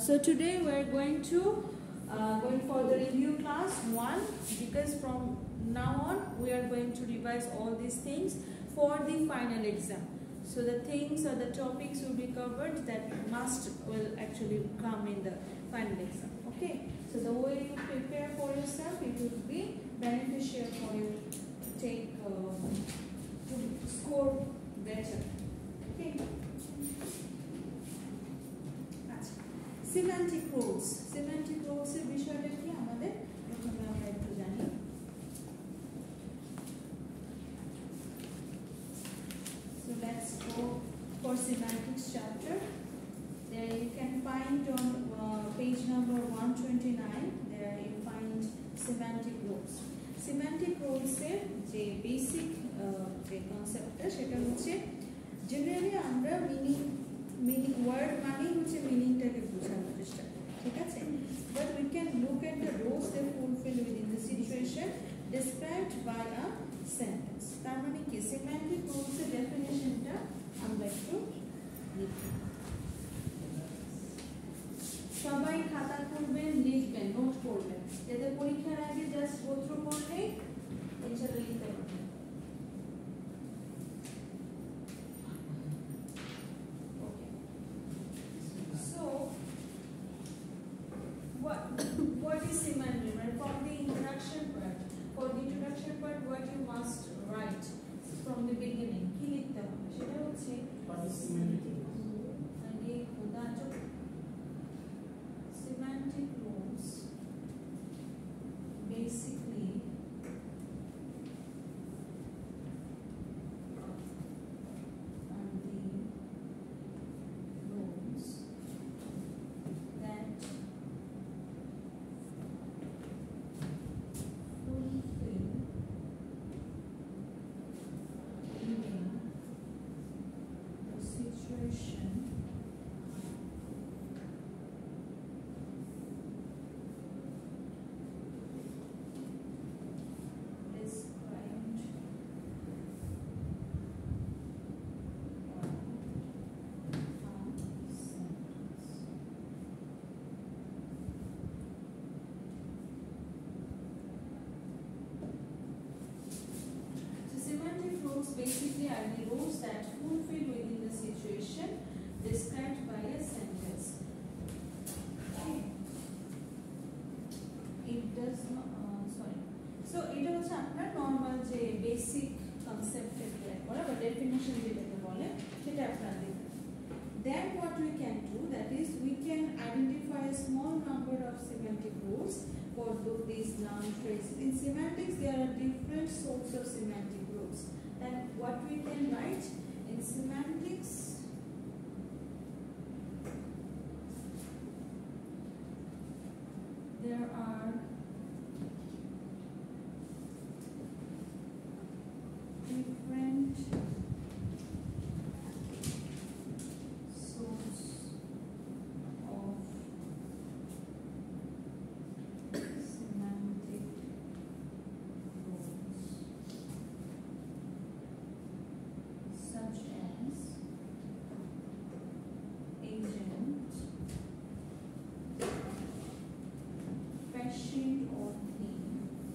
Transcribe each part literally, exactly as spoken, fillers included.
so today we are going to uh, going for the review class one, because from now on we are going to revise all these things for the final exam. So the things or the topics will be covered that must will actually come in the final exam. Okay. So the way you prepare for yourself, it will be beneficial for you to take uh, to score better. Okay. Semantic rules. Semantic rules এর বিষয়টা কি আমাদের প্রথমে আমরা একটু জানি। So let's go for semantics chapter. There you can find on uh, page number one twenty-nine. There you find semantic rules. Semantic rules এর যে basic যে কনসেপ্টটা সেটা হচ্ছে জেনারেলি আমরা মিনিং meaning word মানে হচ্ছে মিনিংটাকে বোঝানোর চেষ্টা করি, ঠিক আছে? But we can look at the roles they fulfill within the situation described by a sentence. তার মানে কি semantic rules এর ডেফিনিশনটা আমরা একটু লিখি। সবাই খাতা খুলবেন, লিখবেন, নোট করবেন, যাতে পরীক্ষার আগে জাস্ট গোত্র করলেই ইনশাআল্লাহ লিখতে পারবেন। What is semantic? Right? From the introduction part, for the introduction part, what you must write from the beginning. কি লিখতে হবে? সেটা হচ্ছে what is semantic? আগে খোদা চোখ semantic rules basically basically are the roles that fulfill within the situation described by a sentence. Okay. It does not, uh, sorry. So it also আপনার normal যে basic concept apply করা বা definition যেটাকে বলে সেটা আপনারা দেখবেন। Then what we can do, that is we can identify a small number of semantic rules for these noun phrases. In semantics there are different sorts of semantic rules. Then what we can write in semantics, there are different sorts of semantic rules, such as agent, fashion or theme,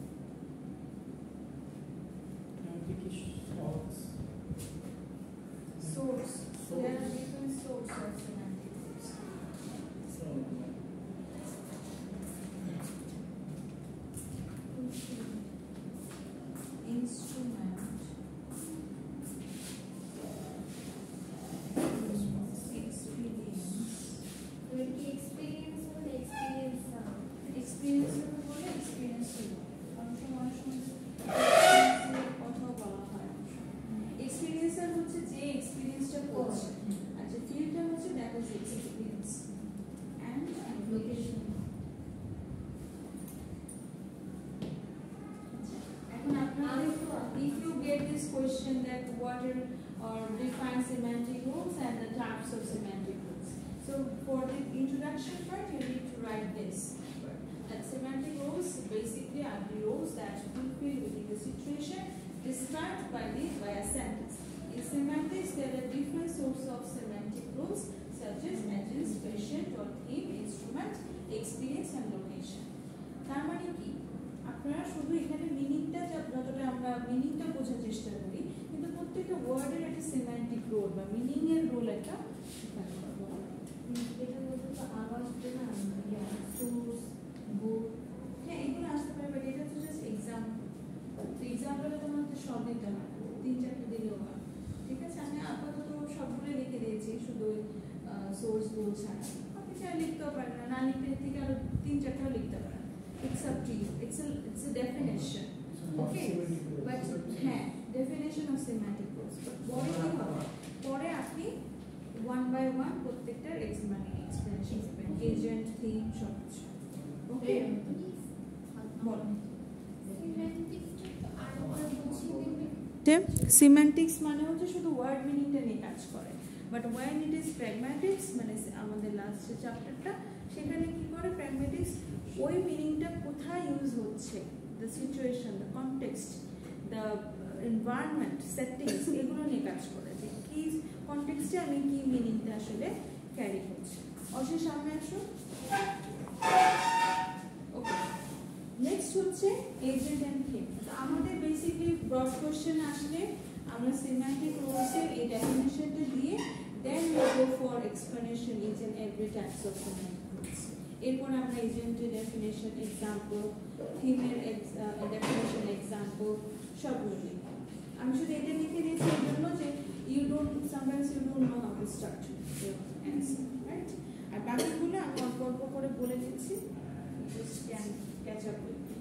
source. There are different sources of semantic rules. Instrument, question that what are or define semantic rules and the types of semantic rules. So for the introduction part, you need to write this. That semantic rules basically are the rules that fulfill within the situation described by the by a sentence. In semantics, there are different sources of semantic rules such as agents, patient or theme, instrument. Place and location. তার মানে কি আপনারা শুধু এখানে মিনিংটা যতটা আমরা মিনিংটা বোঝার চেষ্টা করি, কিন্তু প্রত্যেকটা ওয়ার্ডের একটা সিম্যান্টিক রোল বা মিনিং এর রোল একটা এটার মধ্যে তো আবার আসবে না, সোর্স, বুক, হ্যাঁ এগুলো আসতে পারে, বাট এটা তো জাস্ট এক্সাম্পল। তো এক্সাম্পলে তোমার সব দিতে হয়, তিন চারটে দিলেও হয়। ঠিক আছে, আমি আপাতত সবগুলো লিখে দিয়েছি, শুধু সোর্স বুক ছাড়া। আপনি চাইলে লিখতেও পারেন, না লিখতে থেকে আরো তিন চারটাও লিখতে পারেন। It's up to you. It's a it's a definition. Okay. But হ্যাঁ, definition of semantic rules. But পরে কি হবে? পরে আপনি one by one প্রত্যেকটার মানে explanation দিবেন, agent, theme সব কিছু। Okay. বলো। Semantics মানে হচ্ছে শুধু ওয়ার্ড মিনিংটা নিয়ে কাজ করে, but when it is pragmatics মানে আমাদের লাস্ট যে চ্যাপ্টারটা, সেখানে কি করে প্র্যাগম্যাটিক্স ওই মিনিংটা কোথায় ইউজ হচ্ছে, the situation, the context, the environment, settings, এগুলো নিয়ে কাজ করে যে কি কনটেক্সটে আমি কি মিনিংটা আসলে ক্যারি করছি। অবশ্যই সামনে আসো। ওকে, নেক্সট হচ্ছে এজেন্ট অ্যান্ড থিম। আমাদের বেসিক্যালি ব্রড কোশ্চেন আসলে আমরা সিম্যান্টিক রুলসের এই ডেফিনেশনটা দিয়ে then we go for explanation each and every types of semantic rules. এরপর আমরা এজেন্টের ডেফিনেশন, এক্সাম্পল, থিমের ডেফিনেশন, এক্সাম্পল সবগুলো লিখব। আমি শুধু এটা লিখে দিয়েছি এই জন্য যে you don't sometimes you don't know how to structure your answer, right? আর বাকিগুলো আমি অল্প অল্প করে বলে দিচ্ছি, just can catch up with me.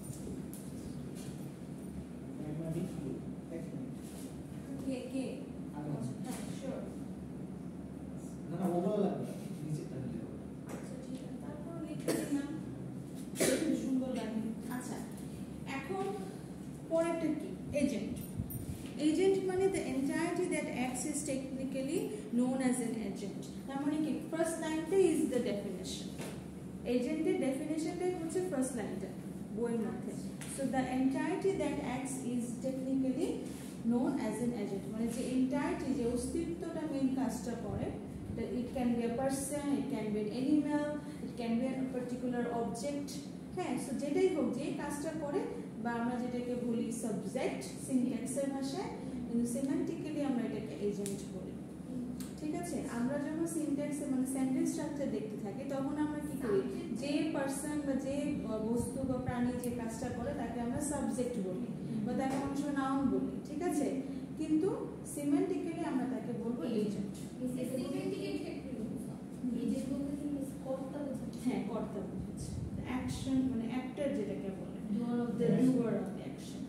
কে কে হ্যাঁ শিওর। না না ওভার লাগবে নিচেটা দিলে। আচ্ছা ঠিক আছে, তারপর লিখে দিলাম, সুন্দর লাগে। আচ্ছা, এখন পরেরটা কি? এজেন্ট। Agent মানে the entity that acts is technically known as an agent. তার মানে কি ফার্স্ট লাইনটা is the definition. এজেন্টের ডেফিনেশনটাই হচ্ছে ফার্স্ট লাইনটা বইয়ের মধ্যে। So the entity that acts is technically known as an agent. মানে যে entity, যে অস্তিত্বটা মেইন কাজটা করে, it can be a person, it can be an animal, it can be a particular object. হ্যাঁ, সো যেটাই হোক, যে কাজটা করে, বা আমরা যেটাকে বলি সাবজেক্ট সিনট্যাক্সের ভাষায়, কিন্তু সিম্যান্টিক্যালি আমরা এটাকে এজেন্ট বলি। ঠিক আছে, আমরা যখন সিনট্যাক্সে মানে সেন্টেন্স স্ট্রাকচার দেখতে থাকি, তখন আমরা কি করি, যে পারসন বা যে বস্তু বা প্রাণী যে কাজটা করে তাকে আমরা সাবজেক্ট বলি, বা তাকে অংশ নাউন বলি। ঠিক আছে, কিন্তু সিম্যান্টিক্যালি আমরা তাকে বলবো এজেন্ট। হ্যাঁ, কর্তা বোঝাচ্ছে, অ্যাকশন মানে অ্যাক্টর যেটাকে বলে, the doer of the action.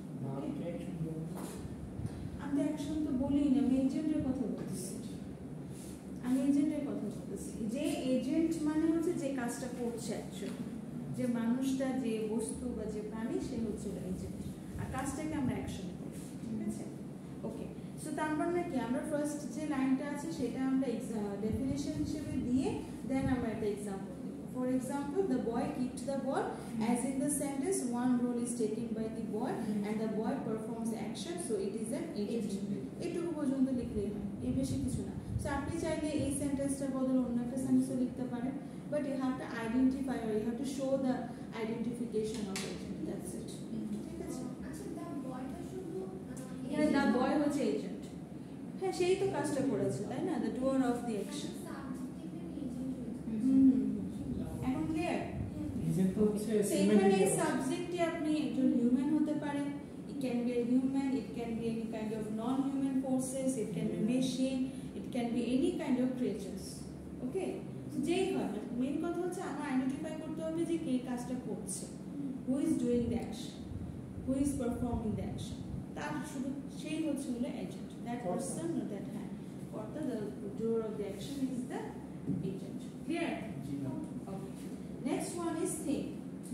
আমি অ্যাকশন তো বলি না, আমি এজেন্টের কথা বলতেছি, আমি এজেন্টের কথা বলতেছি। যে এজেন্ট মানে হচ্ছে যে কাজটা করছে অ্যাকচুয়ালি, যে মানুষটা, যে বস্তু বা যে প্রাণী, সে হচ্ছে এজেন্ট, আর কাজটাকে আমরা অ্যাকশন বলি। ঠিক আছে, ওকে। সো তার মানে কি, আমরা ফার্স্ট যে লাইনটা আছে সেটা আমরা ডেফিনেশন হিসেবে দিয়ে দেন আমরা একটা এক্সাম্পল দেব। For example, the boy kicked the ball, as in the sentence, one role is taken by the boy and the boy performs the action, so it is an agent. এটুকু পর্যন্ত লিখলেই হয়, এর বেশি কিছু না। সো আপনি চাইলে এই সেন্টেন্সটার বদলে অন্য একটা সেন্টেন্সও লিখতে পারেন, but you have to identify or you have to show the identification of agent, that's it. ঠিক আছে, আচ্ছা দা বয়টা শুধু এখানে দ্য বয় হচ্ছে এজেন্ট। হ্যাঁ, সেই তো কাজটা করেছে, তাই না, the doer of the action. হুম, এখন ক্লিয়ার? এজেন্ট তো হচ্ছে সেখানে সাবজেক্টে আপনি একজন হিউম্যান হতে পারে, it can be a human, it can be any kind of non-human forces, it can be machine, it can be any kind of creatures. ওকে, যেই হয়, মেইন কথা হচ্ছে আমরা আইডেন্টিফাই করতে হবে যে কে কাজটা করছে, who is doing the action, who is performing the action, তার শুধু সেই হচ্ছে হলো agent, that person or that hand, কর্তা, the doer of the action is the agent. Clear? Okay. Next one is theme.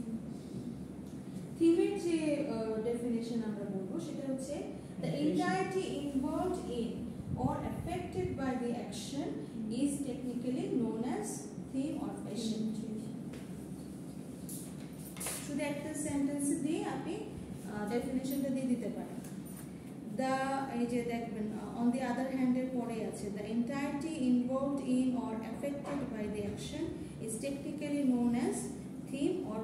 থিমের যে ডেফিনেশন আমরা বলবো সেটা হচ্ছে the entity involved in or affected by the action is technically known as theme or agent. শুধু একটা sentence দিয়ে আপনি ডেফিনেশনটা দিয়ে দিতে পারেন। the এই যে দেখবেন on the other hand এর পরে আছে the entity involved in or affected by the action is technically known as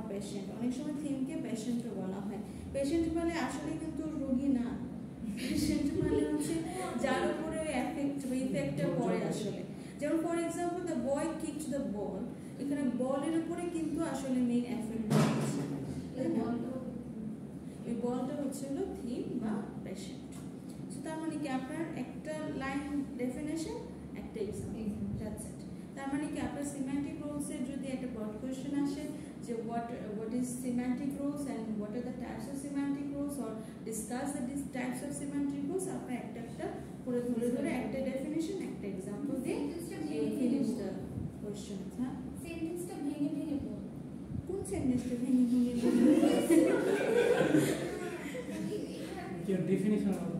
patient, অনেক সময় থিমকে পেশেন্টও বলা হয়। পেশেন্ট মানে আসলে কিন্তু রোগী না, পেশেন্ট মানে হচ্ছে যার উপরে এফেক্ট বা ইফেক্টটা পড়ে আসলে। যেমন for example the boy kicked the ball, এখানে বলের উপরে কিন্তু আসলে মেইন এফেক্ট পড়ছে, এই বলটা হচ্ছে হলো থিম বা পেশেন্ট। সো তার মানে কি আপনার একটা লাইন ডেফিনেশন, একটা এক্সাম্পল, দ্যাটস ইট। তার মানে কি আপনার সিম্যান্টিক রোলসের যদি একটা ব্রড কোয়েশ্চেন আসে যে what what is semantic roles and what are the types of semantic roles or discuss the types of semantic roles, আপনার একটা একটা করে ধরে ধরে একটা ডেফিনেশন একটা এক্সাম্পল দিয়ে ফিনিশ দ্য কোয়েশ্চেন। হ্যাঁ, সেন্টেন্সটা ভেঙে ভেঙে বল। কোন সেন্টেন্সটা ভেঙে ভেঙে বল? কি ডেফিনিশন হবে?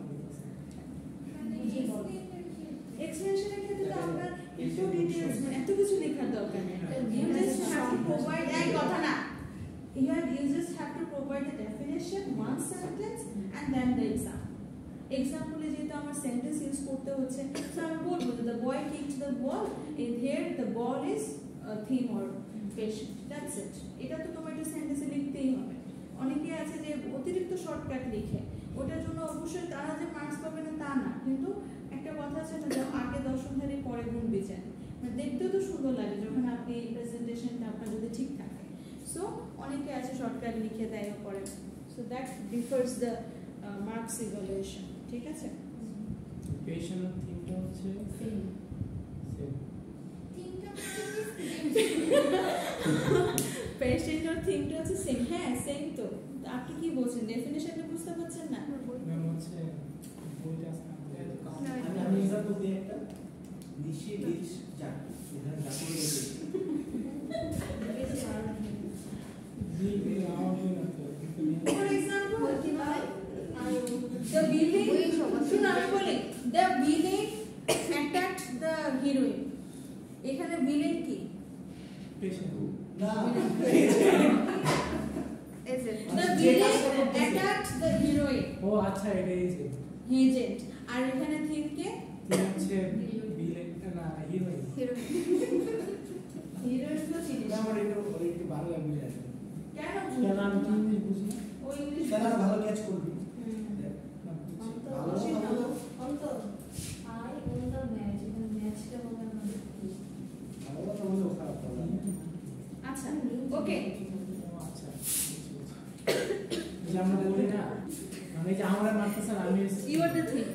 এক্সপ্লেনেশনের ক্ষেত্রে তো আপনার একটু ডিটেইলস মানে এত কিছু লেখার দরকার নেই। You just have to provide এই কথা না, you have you just have to provide the definition, one sentence and then the example. এক্সাম্পলে যেহেতু আমার সেন্টেন্স ইউজ করতে হচ্ছে, তো আমি বলবো যে the boy kicked the ball, in here the ball is a theme or patient, that's it. এটা তো তোমার একটা সেন্টেন্সে লিখতেই হবে। অনেকে আছে যে অতিরিক্ত শর্টকাট লিখে, ওটার জন্য অবশ্যই তারা যে মার্কস পাবে না তা না, কিন্তু একটা কথা আছে না, যে আগে দর্শনধারী পরে গুণ বিচার, মানে দেখতেও তো সুন্দর লাগে যখন আপনি প্রেজেন্টেশনটা আপনার যদি ঠিক থাকে। সো অনেকে আছে শর্টকাট লিখে দেয় পরে, so that differs the marks evaluation. ঠিক আছে, পেশেন্ট থিমটা হচ্ছে সেম সেম তিনটা পেশেন্ট আর থিমটা হচ্ছে সেম। হ্যাঁ সেম তো, আপনি কি বলছেন ডেফিনেশনটা বুঝতে পারছেন না? ম্যাম হচ্ছে বইটা আছে আমি আমি এক্সাম্পল দিই একটা নিশি বীজ যাক এখানে ডাকুর দিয়েছি জি জি আমার বই না তো ফর এক্সাম্পল the villain, শুনুন আমি বলি, the villain attacked the heroine, এখানে villain কি? পেশেন্ট না Is it the villain attacked the heroine? ও আচ্ছা এটা এই যে Agent, আর এখানে থিম কে? থিম হচ্ছে ভিলেন না হিরোইন হিরোইন তো চিনি না। আমার এটা ওই একটু ভালো লাগবে আর কেন কেন আমি ইংলিশ বুঝি না ওই ইংলিশ তারা ভালো ক্যাচ করবে ভালো ভালো অন্ত আই ওন দ্য ম্যাচ, এখানে ম্যাচটা বলার মানে কি? ভালো কথা বলে খারাপ কথা আচ্ছা ওকে আচ্ছা যে আমরা বলি না মানে যে আমরা মারতেছেন আমি you are the thing.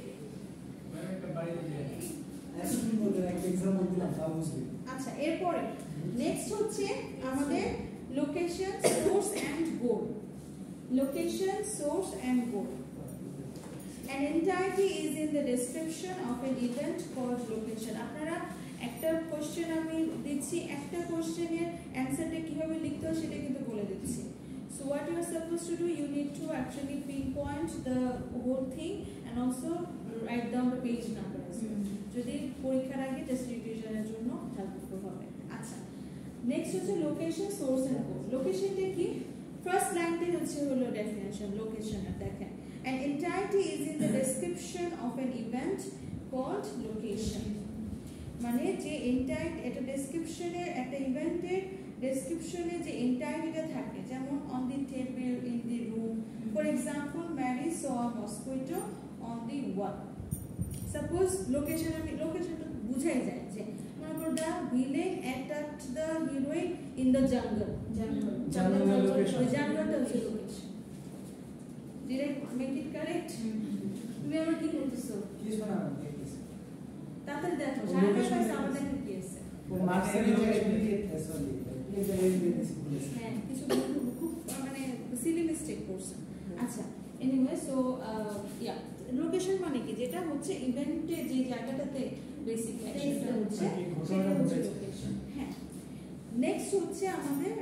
Explain করতে একটা एग्जांपल দিলাম তাও বুঝবে। আচ্ছা এরপরে নেক্সট হচ্ছে আমাদের location, source and goal. Location, source and goal. An entity is in the description of an event called location. আপনারা একটা কোশ্চেন আমি দিচ্ছি, একটা কোশ্চেনের অ্যানসারটা কিভাবে লিখতে হয় সেটা কিন্তু বলে দিচ্ছি। So what you are supposed to do, you need to actually pinpoint the whole thing and also write down the page number as well. যদি পরীক্ষার আগে টেস্ট রিভিশনের জন্য হেল্পফুল হবে। আচ্ছা নেক্সট হচ্ছে লোকেশন, সোর্স এন্ড গোল। লোকেশনটা কি? ফার্স্ট লাইনটা হচ্ছে হলো ডেফিনিশন লোকেশনের। দেখেন an entity is in the description of an event called location, মানে যে এন্টাইটি এটা ডেসক্রিপশনে একটা ইভেন্টের ডেসক্রিপশনে যে এন্টাইটিটা থাকে, যেমন on the table, in the room. For example Mary saw a mosquito on the wall. Suppose location, আমি লোকেশনটা বুঝাই যায় যে মনে করো the villain attacked the heroine in the jungle. জঙ্গল জঙ্গল লোকেশন, জঙ্গলটা হচ্ছে location. Did I make it correct? তুমি আমার কি বলতেছো? কি শোনা দেখতেছি তাড়াতাড়ি দেখো, জানার পাশে আমাদের কি আছে? ও মার্কসের লোকেশন সরি এই যে এই দিয়েছি বলেছি হ্যাঁ কিছু খুব মানে সিলি মিস্টেক করছে। আচ্ছা এনিওয়ে সো ইয়া লোকেশন মানে কি? যেটা হচ্ছে ইভেন্টে যে জায়গাটাতে বেসিক অ্যাকশনটা হচ্ছে সেটা হচ্ছে লোকেশন। হ্যাঁ নেক্সট হচ্ছে আমাদের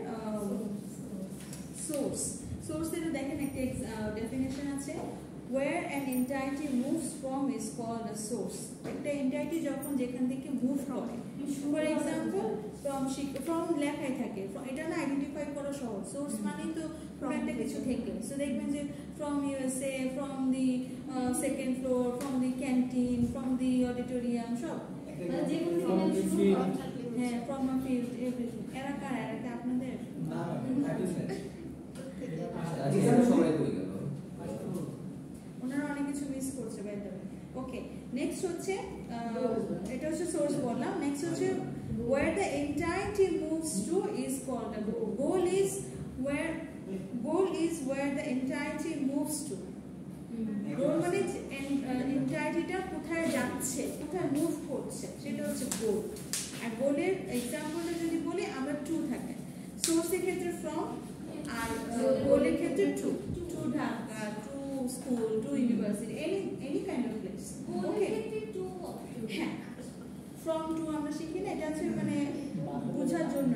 সোর্স। সোর্সের দেখেন একটা ডেফিনেশন আছে, where an entity moves from is called a source. একটা এন্টাইটি যখন যেখান থেকে মুভ করে, ফর এক্সাম্পল ফ্রম ফ্রম লেখাই থাকে, এটা না আইডেন্টিফাই করা সহজ। সোর্স মানে তো কোনো একটা কিছু থেকে, সো দেখবেন যে from USA, from the second floor, from the canteen, from the auditorium, সব মানে যে কোনো হ্যাঁ ফ্রম আ ফিল্ড এভরিথিং। এরা কার? এরা কি আপনাদের? না ওনারা অনেক কিছু মিস করছে by the way. Okay, next হচ্ছে এটা হচ্ছে সোর্স বললাম। নেক্সট হচ্ছে where the entirety moves to is called a goal. Goal is where goal is where the entirety moves to. গোল মানে এন্টাইটিটা কোথায় যাচ্ছে, কোথায় মুভ করছে, সেটা হচ্ছে গোল। আর গোলের এক্সাম্পলটা যদি বলি, আমরা টু থাকে সোর্সের ক্ষেত্রে ফ্রম, আর গোলের ক্ষেত্রে to, to Dhaka, to school, to university, any any kind of place. Okay, হ্যাঁ, ফ্রম টু আমরা শিখি না, এটা হচ্ছে মানে বোঝার জন্য।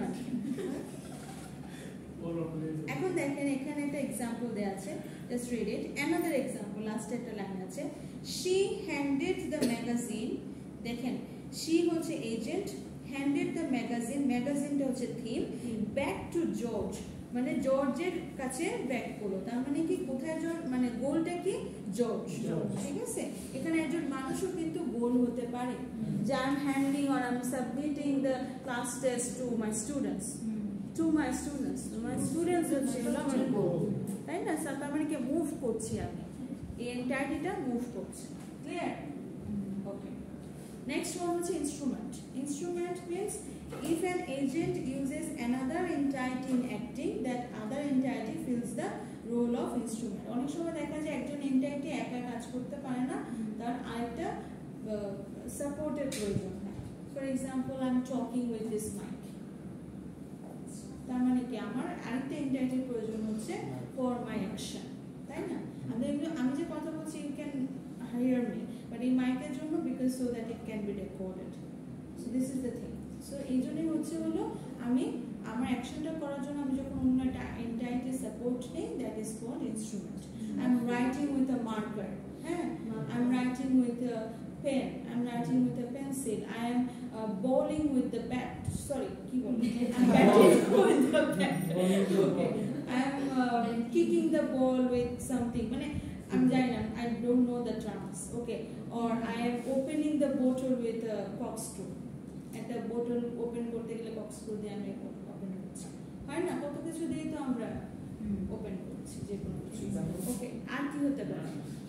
এখন দেখেন এখানে একটা এক্সাম্পল দেয়া আছে, just read it. Another example, লাস্টে একটা লাইন আছে, শি হ্যান্ডেড দ্য ম্যাগাজিন। দেখেন, শি হচ্ছে এজেন্ট, হ্যান্ডেড দ্য ম্যাগাজিন, ম্যাগাজিনটা হচ্ছে থিম, ব্যাক টু জর্জ, মানে জর্জের কাছে ব্যাক করলো। তার মানে কি, কোথায় জর্জ, মানে গোলটা কি, জর্জ। ঠিক আছে, এখানে একজন মানুষও কিন্তু গোল হতে পারে, যে I am handing or I am submitting the class test to my students, to my students, my students হচ্ছে আমার গোল, তাই না? তার মানে কি, মুভ করছি আমি, এই এন্টাইটিটা মুভ করছে। ক্লিয়ার? ওকে, নেক্সট ওয়ান হচ্ছে instrument. Instrument means if an agent uses another entity in acting, that other entity fills the role of instrument. অনেক সময় দেখা যায় একজন এন্টাইটি একা কাজ করতে পারে না, তার আরেকটা সাপোর্টের প্রয়োজন হয়। For example, I am talking with this mic, তার মানে কি, আমার আরেকটা এন্টাইটির প্রয়োজন হচ্ছে ফর মাই অ্যাকশন, তাই না? আমি আমি যে কথা বলছি, you can hear me, but এই মাইকের জন্য, because so that it can be recorded. So this is the thing. So এই জন্যই হচ্ছে হলো, আমি আমার অ্যাকশনটা করার জন্য আমি যখন অন্য একটা এন্টাইটি সাপোর্ট নেই, that is called instrument. I am writing with a marker, হ্যাঁ, I am writing with a pen, I am writing with a pencil, I am uh, bowling with the bat, sorry, কি বলি, I am batting with the bat, okay, I am uh, kicking the ball with something, মানে I'm জানি, I don't know the terms, okay, or I am opening the bottle with a corkscrew, একটা বোতল open করতে গেলে corkscrew দিয়ে আমি open করছি, হয় না? কত কিছু দিয়ে তো আমরা ওপেন করছি যে কোনো কিছু। ওকে, আর কি হতে পারে?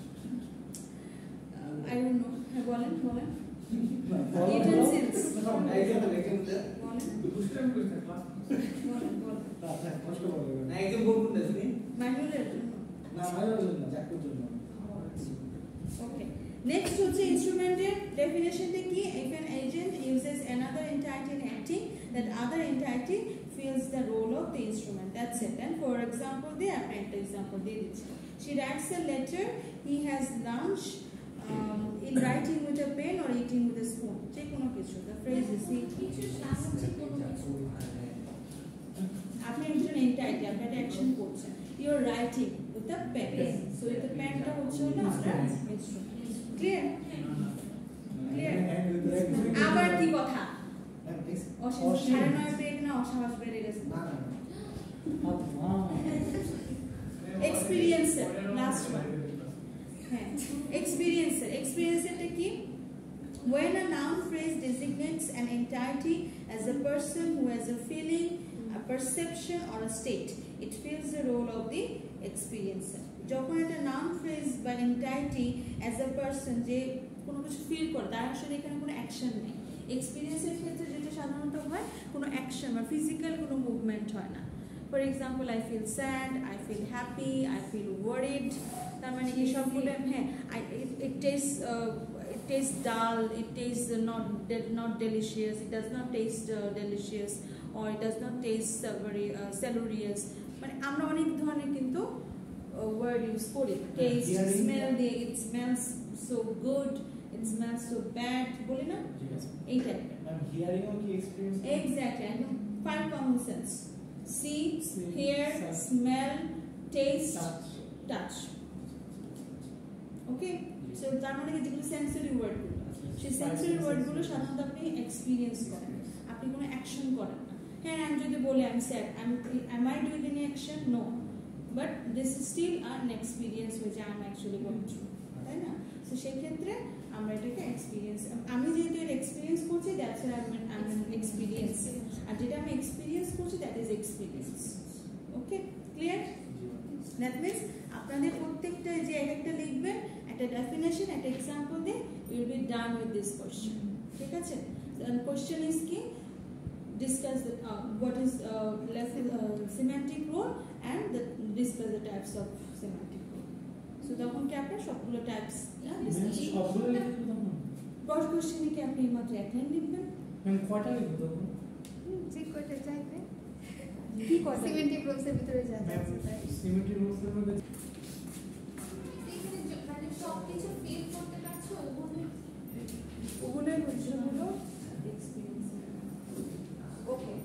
I don't know. বলেন বলেন utensils বলেন বলেন বলেন আচ্ছা, কষ্ট হবে না, একদম বলুন না শুনি, ম্যানুয়ালের জন্য না, ম্যানুয়ালের জন্য, জ্যাকের জন্য। ওকে, নেক্সট হচ্ছে ইনস্ট্রুমেন্টের ডেফিনেশনটা কি? if an agent uses another entity in acting, that other entity fills the role of the instrument, that's it. And for example, the আপনি একটা এক্সাম্পল দিয়ে দিচ্ছি, she writes a letter, he has lunch, um, in writing with a pen or eating with a spoon, যে কোনো কিছু, the phrase is he, আপনি একজন এন্টাইটি, আপনি একটা অ্যাকশন করছেন, you are writing with a pen, so with the pen টা হচ্ছে হলো আপনার ইনস্ট্রুমেন্ট। ক্লিয়ার? ক্লিয়ার? আবার কি কথা, অসাহস সাড়ে নয় পেয়ে না, অসাহস বেড়ে গেছে। না না এক্সপেরিয়েন্সার, লাস্ট ওয়ান। হ্যাঁ, এক্সপেরিয়েন্সার। এক্সপেরিয়েন্সারটা কি? when a noun phrase designates an entity as a person who has a feeling, a perception or a state, it fills the role of the experiencer. যখন একটা noun phrase বা entity as a person যে কোনো কিছু feel করে, তার আসলে এখানে কোনো অ্যাকশন নেই। এক্সপেরিয়েন্সের ক্ষেত্রে যেটা সাধারণত হয়, কোনো অ্যাকশন বা ফিজিক্যাল কোনো মুভমেন্ট হয় না। For example, I feel sad, I feel happy, I feel worried, তার মানে কি সবগুলো, হ্যাঁ, it taste it tastes dull, it tastes not not delicious, it does not taste uh, delicious, or it does not taste savory, uh, salubrious, মানে আমরা অনেক ধরনের কিন্তু ওয়ার্ড ইউজ করি, taste, smell, it smells so good, it smells so bad, বলি না, এই টাইপের। ম্যাম, হিয়ারিং ও কি এক্সপেরিয়েন্স? এক্স্যাক্টলি, একদম five common sense, see, hear, smell, taste, touch, okay. So তার মানে যেগুলো সেন্সরি ওয়ার্ডগুলো, সেই সেন্সরি ওয়ার্ডগুলো সাধারণত আপনি এক্সপিরিয়েন্স করেন, আপনি কোনো অ্যাকশন করেন না। হ্যাঁ, আমি যদি বলি I am sad, I am I doing any action? No, but this is still an experience which I am actually going through, তাই না? সো সেই ক্ষেত্রে আমরা এটাকে এক্সপিরিয়েন্স, আমি যেহেতু এর এক্সপিরিয়েন্স করছি, দ্যাটস আই এম এক্সপিরিয়েন্স, আর যেটা আমি এক্সপিরিয়েন্স করছি that is experience. Okay, that means আপনাদের প্রত্যেকটা যে এক একটা লিখবেন একটা ডেফিনেশন একটা এক্সাম্পল দিয়ে will be done with this question ঠিক আছে কোশ্চেন ইজ কি discuss the, uh, what is uh, left uh, semantic role and the, discuss the types of semantic role. So তখন কি আপনি সবগুলো টাইপস সবগুলো লিখতে তখন ফার্স্ট কোশ্চেনে কি আপনি মাত্র এক লাইন লিখবেন মানে কয়টা লিখব তখন ঠিক কয়টা চাইবে কি কথা সিমেন্টিক রোলসের ভিতরে যা আছে তাই সিমেট্রি রুলসের মধ্যে এখানে য- মানে সব কিছু ফিল করতে পারছো ওগুলো ওগুলোর হচ্ছে হলো experience okay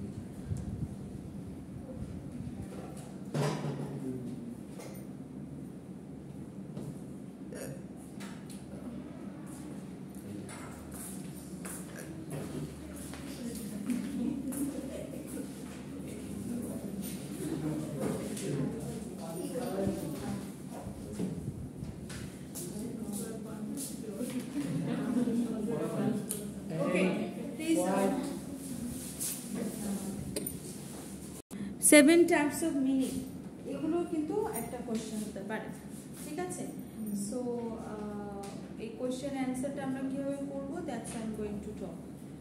seven types of meaning এগুলো কিন্তু একটা কোশ্চেন হতে পারে ঠিক আছে সো এই কোশ্চেন অ্যান্সারটা আমরা কিভাবে করবো that's I am going to talk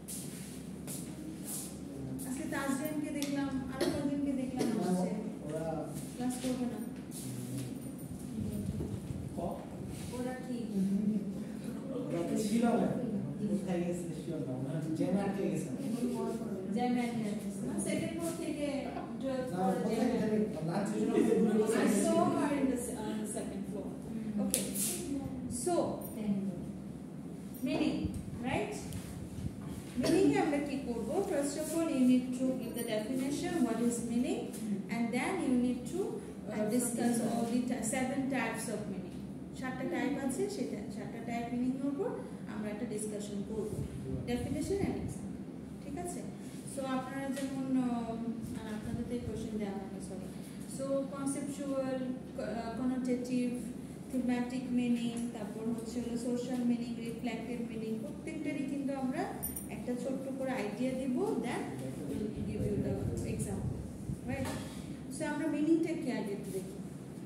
আজকে তাজরিনকে দেখলাম আরো কয়েকজনকে দেখলাম আসছে ওরা ক্লাস করবে না ক ওরা কি ওরা ছিল না কোথায় গেছে শিওর না ওরা জেনে আটকে গেছে জ্যামান না সেকেন্ড ফ্লোর থেকে টুয়েলভ না ফ্লোরে কোথায় জ্যামান গেছে লাস্ট ছিল I saw her in the, s- on the second floor. Okay. So, meaning, right? Meaning আমরা কি করব? First of all, you need to give the definition, what is meaning, and then you need to uh, discuss all the t- seven types of meaning. সাতটা type আছে সেটা সাতটা type meaning এর উপর আমরা একটা ডিসকাশন করব ডেফিনেশন এন্ড এক্সাম্পল ঠিক আছে সো আপনারা যেমন আহ, আর আপনাদের তো কোশ্চেন দেওয়া হয়নি sorry so conceptual connotative thematic meaning তারপর হচ্ছে হলো সোশ্যাল মিনিং রিফ্লেক্টিভ মিনিং প্রত্যেকটারই কিন্তু আমরা একটা ছোট্ট করে আইডিয়া দিব then give you the example right so আমরা মিনিংটা কি আগে একটু দেখি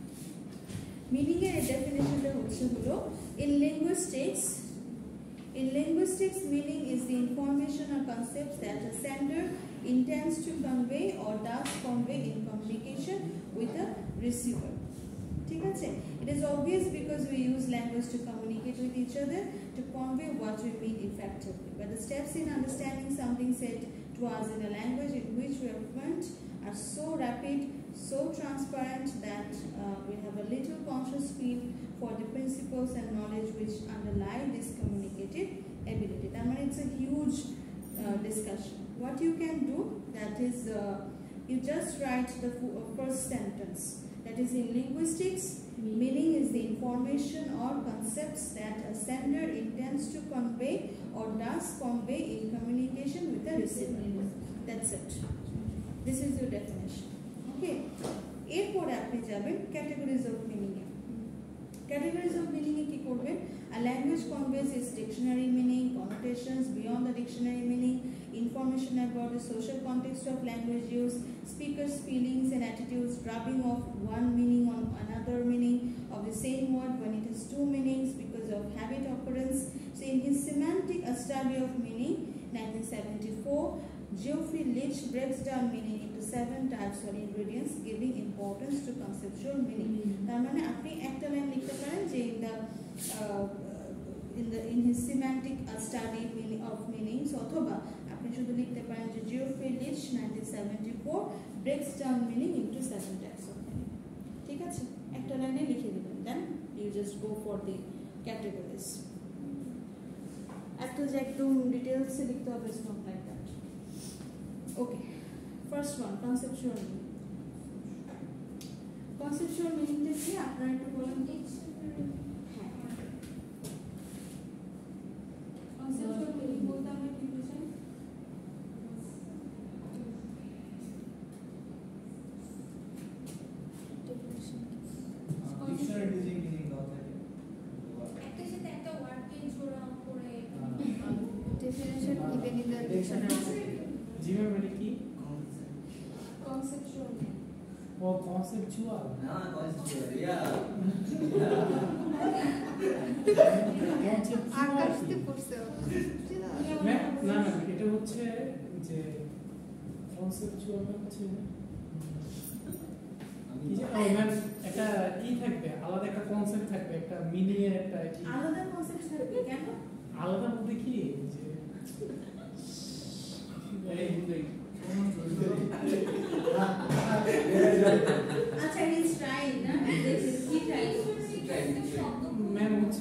মিনিং এর ডেফিনেশনটা হচ্ছে হলো in linguistics In linguistics, meaning is the information or concepts that a sender intends to convey or does convey in communication with a receiver. ঠিক আছে? It is obvious because we use language to communicate with each other to convey what we mean effectively. But the steps in understanding something said to us in a language in which we are fluent are so rapid, so transparent that uh, we have a little conscious feel for the principles and knowledge which underlie this communicative ability. I mean, it's a huge uh, discussion. What you can do, that is, uh, you just write the f- uh, first sentence. That is, in linguistics, meaning is the information or concepts that a sender intends to convey or does convey in communication with the receiver. That's it. This is your definition. Okay. এরপরে আপনি যাবেন categories of meaning A categories of meaning এ কি করবেন a language conveys its dictionary meaning connotations beyond the dictionary meaning information about the social context of language use speakers feelings and attitudes rubbing off one meaning on another meaning of the same word when it has two meanings because of habit occurrence so in his semantic a study of meaning nineteen seventy-four Geoffrey Leach breaks down meaning into seven types or ingredients giving importance to conceptual meaning. তার মানে আপনি একটা line লিখতে পারেন যে in the uh, in the in his semantic uh, study meaning of meanings অথবা আপনি শুধু লিখতে পারেন যে Geoffrey Leach nineteen seventy-four breaks down meaning into seven types of meaning. ঠিক আছে একটা লাইনে লিখে দিবেন then you just go for the categories. একটা যে একদম ডিটেইলস লিখতে হবে it's not like that. Okay, first one, conceptual meaning. Conceptual meaning টা কি আপনারা একটু বলেন তো হ্যাঁ conceptual meaning বলতে আমরা কি বুঝাই ডিকশনারি ডিজিং মিনিং দাও থাকে একটা সাথে একটা ওয়ার্ডকে জোড়া করে definition given in the dictionary জিমের মানে কি conceptual meaning ও কনসেপচুয়াল না কনসেপচুয়াল ইয়া আকাশতে পড়ছে না না না এটা হচ্ছে যে কনসেপচুয়াল হচ্ছে কি যে ও ম্যাম একটা ই থাকবে আলাদা একটা কনসেপ্ট থাকবে একটা মিনিং এর একটা আলাদা কনসেপ্ট থাকবে কেন আলাদা বলতে কি যে এই বুঝাই আচ্ছা ইজ ট্রাইং না কি ট্রাই ম্যাম হচ্ছে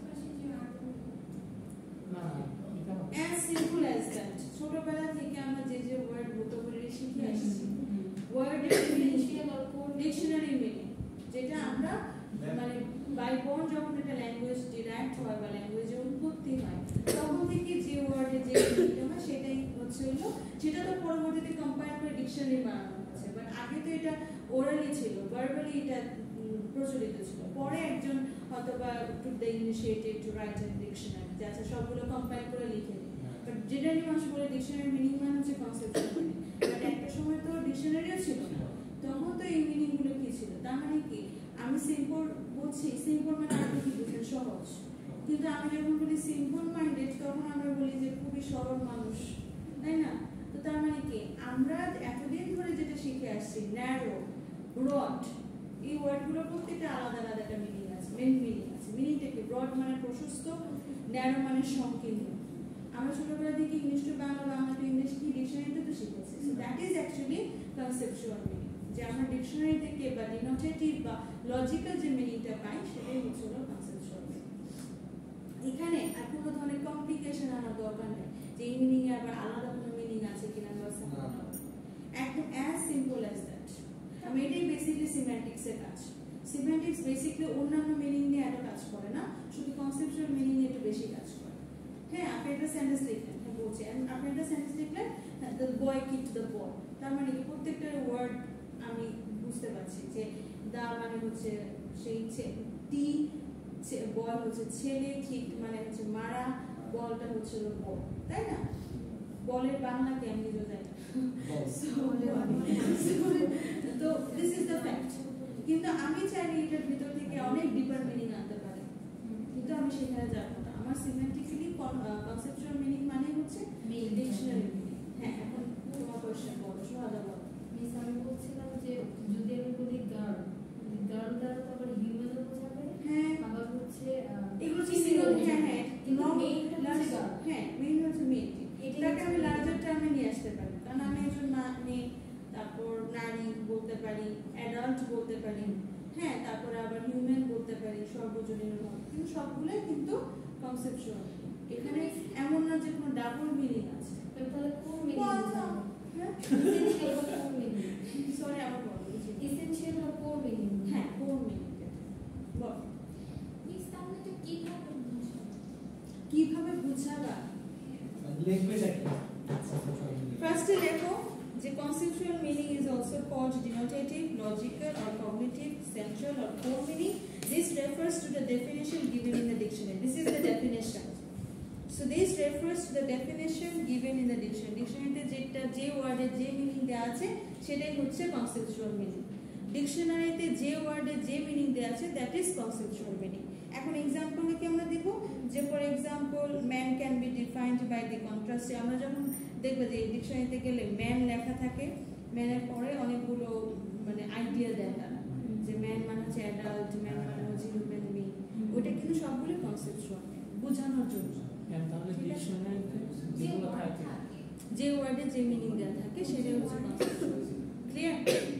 না এটা as simple as that ছোটবেলা থেকে আমরা যে যে ওয়ার্ড ভোকাবুলারি শিখে আসছি ওয়ার্ডের ডিফিনিশন আর কোড ডিকশনারি মিনিং যেটা আমরা মানে বাই বর্ন যখন একটা ল্যাঙ্গুয়েজ ডিরাইভড হয় বা ল্যাঙ্গুয়েজের উৎপত্তি হয় তখন থেকে যে ওয়ার্ডে যে মিনিংটা হয় সেটাই হচ্ছে হলো সেটা তো পরবর্তীতে কম্পাইল করে ডিকশনারি বানানো হচ্ছে বাট আগে তো এটা ওরালি ছিল ভার্বালি এটা প্রচলিত ছিল পরে একজন অথবা took the initiative to write a dictionary যে আচ্ছা সবগুলো কম্পাইল করে লিখে দিই বাট জেনারেলি মানুষ বলে ডিকশনারি মিনিং মানে হচ্ছে কনসেপ্ট মিনিং বাট একটা সময় তো ডিকশনারিও ছিল তখন তো এই মিনিংগুলো কি ছিল তার মানে কি আমি সিম্পল বলছি সিম্পল মানে আপনি কি বুঝেন সহজ কিন্তু আমি যখন বলি সিম্পল মাইন্ডেড তখন আমরা বলি যে খুবই সরল মানুষ তাই না তো তার মানে কি আমরা এতদিন ধরে যেটা শিখে আসছি ন্যারো ব্রড এই ওয়ার্ডগুলোর প্রত্যেকটা আলাদা আলাদা একটা মিনিং আছে মেন মিনিং আছে মিনিংটা কি ব্রড মানে প্রশস্ত ন্যারো মানে সংকীর্ণ আমরা ছোটবেলা থেকে English to Bangla Bangla to English কি ডিকশনারিতে তো শিখেছি so that is actually conceptual meaning যে আমরা ডিকশনারি থেকে বা ডিনোটেটিভ বা লজিক্যাল যে মিনিংটা পাই সেটাই হচ্ছে হলো কনসেপচুয়াল মিনিং এখানে আর কোনো ধরনের কমপ্লিকেশন আনার দরকার নেই যে এই মিনিং এ আবার আলাদা কোনো মিনিং আছে কিনা বা একদম অ্যাজ সিম্পল অ্যাজ দ্যাট আমি এটাই বেসিকলি সিম্যান্টিক্স এর কাজ সিম্যান্টিক্স বেসিকলি অন্যান্য মিনিং নিয়ে এত কাজ করে না শুধু কনসেপচুয়াল মিনিং নিয়ে একটু বেশি কাজ করে হ্যাঁ আপনি একটা সেন্টেন্স লিখলেন হ্যাঁ বলছি আপনি একটা সেন্টেন্স লিখলেন the boy kicked the ball তার মানে কি প্রত্যেকটা ওয়ার্ড আমি বুঝতে পারছি যে দা মানে হচ্ছে সেই টি বল হচ্ছে ছেলে কিক মানে হচ্ছে মারা বলটা হচ্ছে বল তাই না বলের বাংলা কি আমি নিজেও জানি তো দিস ইজ দ্য ফ্যাক্ট কিন্তু আমি চাইলে এটার ভিতর থেকে অনেক ডিপার মিনিং আনতে পারি কিন্তু আমি সেখানে যাবো না আমার সিমেন্টিক্যালি কনসেপচুয়াল মিনিং মানে হচ্ছে ডিকশনারি মিনিং হ্যাঁ এখন তোমার কোশ্চেন বলো সোহাদা বলো মিস আমি বলছিলাম যে যদি আমি বলি গার্ল গার্ল দ্বারা তো আবার হিউম্যানও বোঝাবে হ্যাঁ আবার হচ্ছে এগুলো সিঙ্গেল হ্যাঁ হ্যাঁ কিন্তু মেইনটা হচ্ছে গার্ল হ্যাঁ মেইন হচ্ছে মেইন এটাকে আমি লার্জার টার্মে নিয়ে আসতে পারি কারণ আমি একজন মেয়ে তারপর নারী বলতে পারি অ্যাডাল্ট বলতে পারি হ্যাঁ তারপরে আবার হিউম্যান বলতে পারি সর্বজনীন কিন্তু সবগুলোই কিন্তু কনসেপচুয়াল এখানে এমন না যে কোনো ডাবল মিনিং আছে তাহলে কোন মিনিং হ্যাঁ এসেনশিয়াল বা কোন মিনিং সরি আমার বলো এসেনশিয়াল বা কোন মিনিং হ্যাঁ কোন মিনিং বল মিস তাহলে তো কিভাবে বুঝাবো কিভাবে বুঝাবা লিখবেটা কি ফার্স্টে লেখো যে conceptual meaning is also called denotative, logical or cognitive, central or core meaning. This refers to the definition given in the dictionary. This is the definition. So this refers to the definition given in the dictionary. Dictionary te jeta je word e je meaning deya ache setai hocche conceptual meaning. Dictionary te je word e je meaning deya ache that is conceptual meaning. এখন example কি আমরা দেব যে for example man can be defined by the contrast আমরা যখন দেখব যে ডিকশনারিতে গেলে ম্যান লেখা থাকে ম্যানের পরে অনেকগুলো মানে আইডিয়া দেয় তারা যে ম্যান মানে হচ্ছে অ্যাডাল্ট ম্যান মানে হচ্ছে হিউম্যান বিং ওটা কিন্তু সবগুলো কনসেপচুয়াল বোঝানোর জন্য তাহলে ডিকশনারিতে যেগুলো থাকে যে ওয়ার্ডে যে মিনিং দেওয়া থাকে সেটা হচ্ছে কনসেপচুয়াল ক্লিয়ার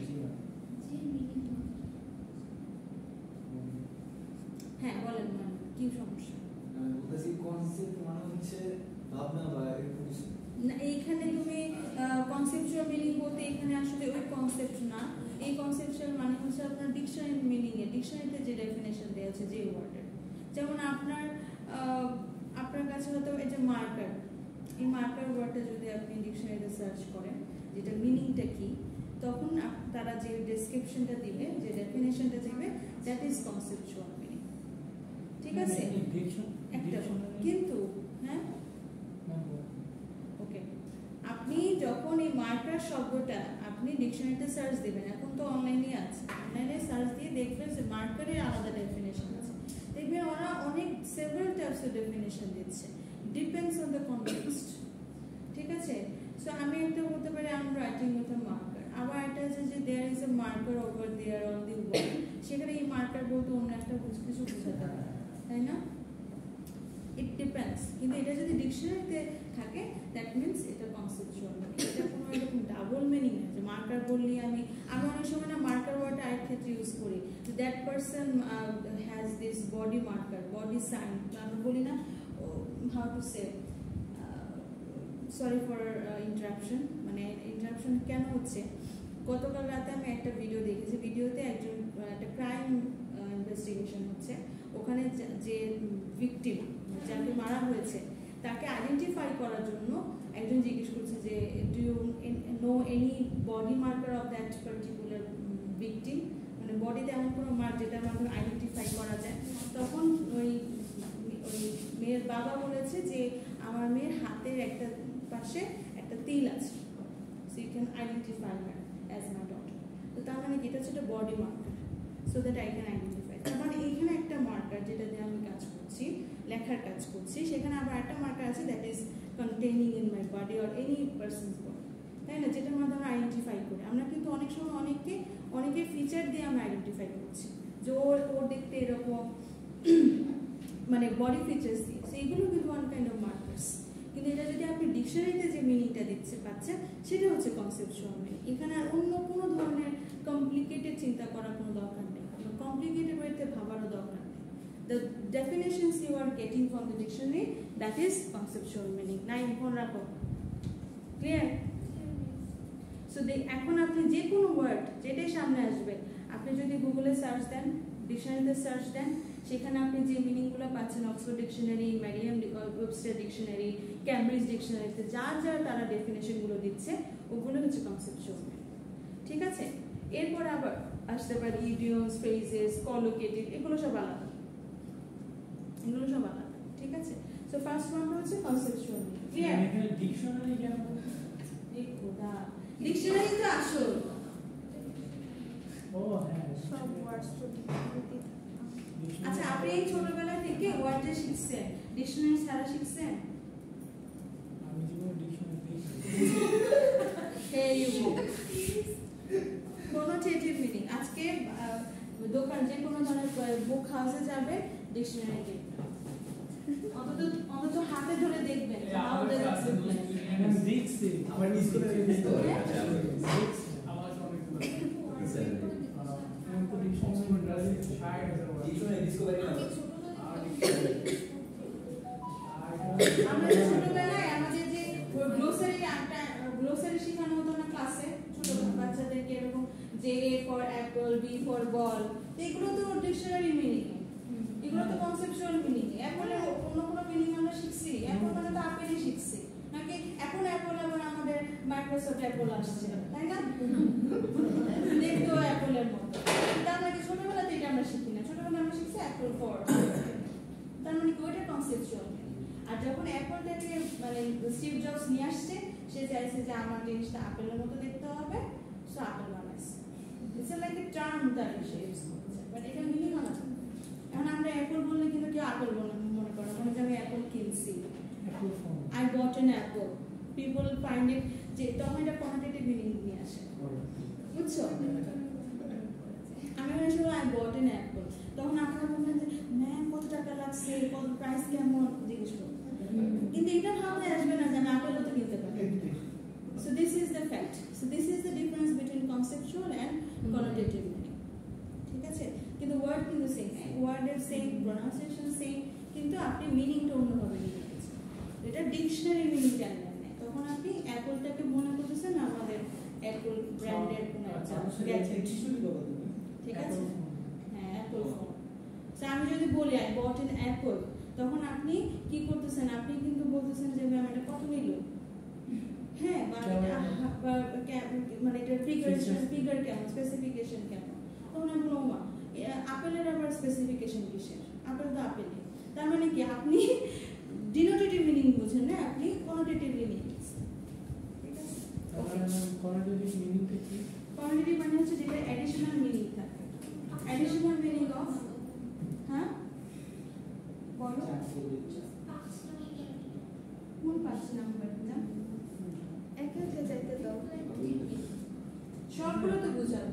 হ্যাঁ বলেন মানে কি সমস্যা বলতেছি কনসেপ্ট মানে হচ্ছে ভাবনা বা এরকম না এইখানে তুমি কনসেপচুয়াল মিনিং বলতে এখানে আসলে ওই কনসেপ্ট না এই কনসেপচুয়াল মানে হচ্ছে আপনার ডিকশনারি মিনিং এ ডিকশনারিতে যে ডেফিনেশন দেওয়া আছে যে ওয়ার্ডের যেমন আপনার আপনার কাছে হয়তো এটা মার্কার এই মার্কার ওয়ার্ডটা যদি আপনি ডিকশনারিতে সার্চ করেন যেটা মিনিংটা কি তখন তারা যে ডেসক্রিপশনটা দিবে যে ডেফিনেশনটা দিবে দ্যাট ইজ কনসেপচুয়াল মিনিং ঠিক আছে একটা কিন্তু হ্যাঁ ওকে আপনি যখন যখন এই মার্কার শব্দটা আপনি ডিকশনারিতে সার্চ দিবেন, এখন তো অনলাইনে আছে, অনলাইনে সার্চ দিয়ে দেখবেন যে মার্কারের আলাদা ডেফিনেশন আছে, দেখবেন ওরা অনেক সেভারাল টাইপস অফ ডেফিনেশন দিচ্ছে, ডিপেন্ডস অন দ্য কনটেক্সট। ঠিক আছে, সো আমি একটা বলতে পারি I am writing with a marker, আবার একটা আছে যে there is a marker over there on the wall, সেখানে এই মার্কার বলতে অন্য একটা কিছু বোঝাতে পারে, তাই না? It depends. কিন্তু এটা যদি ডিকশনারিতে থাকে দ্যাট মিনস এটা কনসেপচুয়াল, এটা কোনো এরকম ডাবল মিনিং না যে মার্কার বললি আমি আমি অনেক সময় না মার্কার ওয়ার্ডটা আরেক ক্ষেত্রে ইউজ করি, that person has this body marker, body sign, আমরা বলি না how to say, sorry for interruption, মানে ইন্টারাপশন কেন হচ্ছে, গতকাল রাতে আমি একটা ভিডিও দেখেছি, ভিডিওতে একজন একটা ক্রাইম ইনভেস্টিগেশন হচ্ছে, ওখানে যে ভিকটিম যাকে মারা হয়েছে তাকে আইডেন্টিফাই করার জন্য একজন জিজ্ঞেস করছে যে do you know any body marker of that particular victim, মানে বডিতে এমন কোনো মার্ক যেটার মাধ্যমে আইডেন্টিফাই করা যায়। তখন ওই ওই মেয়ের বাবা বলেছে যে আমার মেয়ের হাতের একটা পাশে একটা তিল আছে, so you can identify her as my daughter. তো তার মানে কি এটা হচ্ছে একটা body marker, so that I can identify. তার মানে এইখানে একটা মার্কার যেটা দিয়ে আমি কাজ করছি, লেখার কাজ করছি, সেখানে আবার একটা মার্কার আছে that is containing in my body or any person's body, তাই না, যেটার মাধ্যমে আইডেন্টিফাই করি। আমরা কিন্তু অনেক সময় অনেককে অনেকের ফিচার দিয়ে আমরা আইডেন্টিফাই করছি যে ওর ওর দেখতে এরকম, মানে বডি ফিচার্স দিয়ে, সেইগুলো কিন্তু ওয়ান কাইন্ড অফ মার্কার্স। কিন্তু এটা যদি আপনি ডিকশনারিতে যে মিনিংটা দিচ্ছে পাচ্ছেন সেটা হচ্ছে কনসেপচুয়াল মিনিং। এখানে আর অন্য কোনো ধরনের কমপ্লিকেটেড চিন্তা করার কোনো দরকার নেই, কমপ্লিকেটেড ওয়েতে ভাবারও দরকার নেই। The definitions you are getting from the dictionary, that is conceptual meaning. Now you can wrap up. Clear? So the এখন আপনি যে কোনো ওয়ার্ড যেটাই সামনে আসবে, আপনি যদি গুগলে সার্চ দেন, ডিকশনারিতে সার্চ দেন, সেখানে আপনি যে মিনিংগুলো পাচ্ছেন Oxford dictionary, Merriam Webster dictionary, Cambridge ডিকশনারিতে যার যার তারা ডেফিনেশনগুলো দিচ্ছে, ওগুলো হচ্ছে কনসেপচুয়াল মিনিং। ঠিক আছে, এরপর আবার আসতে পারে ইডিয়মস, ফ্রেজেস, কলোকেটিভ, এগুলো সব আলাদা, এগুলো সব আলাদা। ঠিক আছে, সো ফার্স্ট ওয়ানটা হচ্ছে কনসেপচুয়াল মিনিং। ক্লিয়ার? এখানে ডিকশনারি কেন? এই খোদা, ডিকশনারি তো আসল। ও হ্যাঁ, সব ওয়ার্ডস তো আচ্ছা, আপনি এই ছোটবেলা থেকে ওয়ার্ড যে শিখছেন, ডিকশনারি ছাড়া শিখছেন? আমি জীবনে ডিকশনারি পেয়েছি। Here you go. Connotative meaning. আজকে দোকান যে কোনো ধরনের বুক হাউসে যাবে, ডিকশনারি দেখবেন, অন্তত অন্তত হাতে ধরে দেখবেন how does it look like. আমি দেখছি আমার স্কুলে দেখতে হবে আমার অনেক আমি তো ডিকশনারি ড্রাইভিং ষাট হাজার ওয়ার্ড ডিকশনারি ডিসকভারি না আমরা ছোটবেলায় আমাদের যে গ্লোসারি একটা গ্লোসারি শেখানো হতো না ক্লাসে, ছোট বাচ্চাদেরকে এরকম যে A for apple, B for ball, এগুলো তো ডিকশনারি মিনিং, এগুলো তো কনসেপচুয়াল মিনিং। অ্যাপলের অন্য কোনো মিনিং আমরা শিখছি? অ্যাপল মানে তো আপেলই শিখছি নাকি? এখন অ্যাপল আবার আমাদের মাইক্রোসফট অ্যাপল আসছে, তাই না? দেখতেও অ্যাপলের মতো, তার মানে ছোটবেলাতে এটা আমরা শিখি না, ছোটবেলা আমরা শিখছি অ্যাপল ফর, তার মানে কি ওইটা কনসেপচুয়াল। আর যখন অ্যাপলটাকে মানে স্টিভ জবস নিয়ে আসছে, সে চাইছে যে আমার জিনিসটা আপেলের মতো দেখতে হবে, সো আপেল বানাইছে। ইটস লাইক এ টার্ম তার সে ইউজ করছে, বাট এটা মিনিং আলাদা। এখন আমরা অ্যাপল বললে কিন্তু কেউ আপেল মনে করে, মনে যে আমি অ্যাপল কিনছি, I bought an apple, people find it, যে তখন এটা কোয়ান্টিটিভ মিনিং নিয়ে আসে, বুঝছো? আমি অনেক সময় আই বট অ্যান অ্যাপল, তখন আপনারা বলবেন যে ম্যাম কত টাকা লাগছে, কত প্রাইস কেমন জিজ্ঞেস করবেন, কিন্তু এটা ভাবতে আসবে না যে আমি আপেলও তো কিনতে পারি। So this is the fact. So this is the difference between conceptual and connotative meaning. ঠিক আছে, কিন্তু ওয়ার্ড কিন্তু সেম, ওয়ার্ডের সেম, প্রনাউন্সিয়েশন সেম, কিন্তু আপনি মিনিংটা অন্যভাবে নিয়ে নিয়েছেন। এটা ডিকশনারি মিনিং জানলেন না, তখন আপনি অ্যাপলটাকে মনে করতেছেন আমাদের অ্যাপল ব্র্যান্ডের কোনো একটা গ্যাজেট। ঠিক আছে, হ্যাঁ অ্যাপল ফোন। সো আমি যদি বলি আই বট অ্যান অ্যাপল, তখন আপনি কি করতেছেন? আপনি কিন্তু বলতেছেন যে ম্যাম এটা কত নিল, হ্যাঁ, মানে এটা ফিগারেশন, ফিগার কেমন, স্পেসিফিকেশন কেমন, তখন আমি বলবো মা আপেলের আবার স্পেসিফিকেশন কিসের, আপেল তো আপেলই। তার মানে কি আপনি ডিনোটেটিভ মিনিং বুঝেন না, আপনি কনোটেটিভলি নিয়ে নিচ্ছেন। ঠিক আছে, কন্নোটেটিভ মিনিংটা কি? কন্নোটেটিভ মানে হচ্ছে যেটা অ্যাডিশনাল মিনিং থাকে। অ্যাডিশনাল মিনিং অফ, হ্যাঁ বলো কোন পাঁচ নাম্বারটা? একে একে যাইতে দাও। সবগুলো তো বুঝাবো।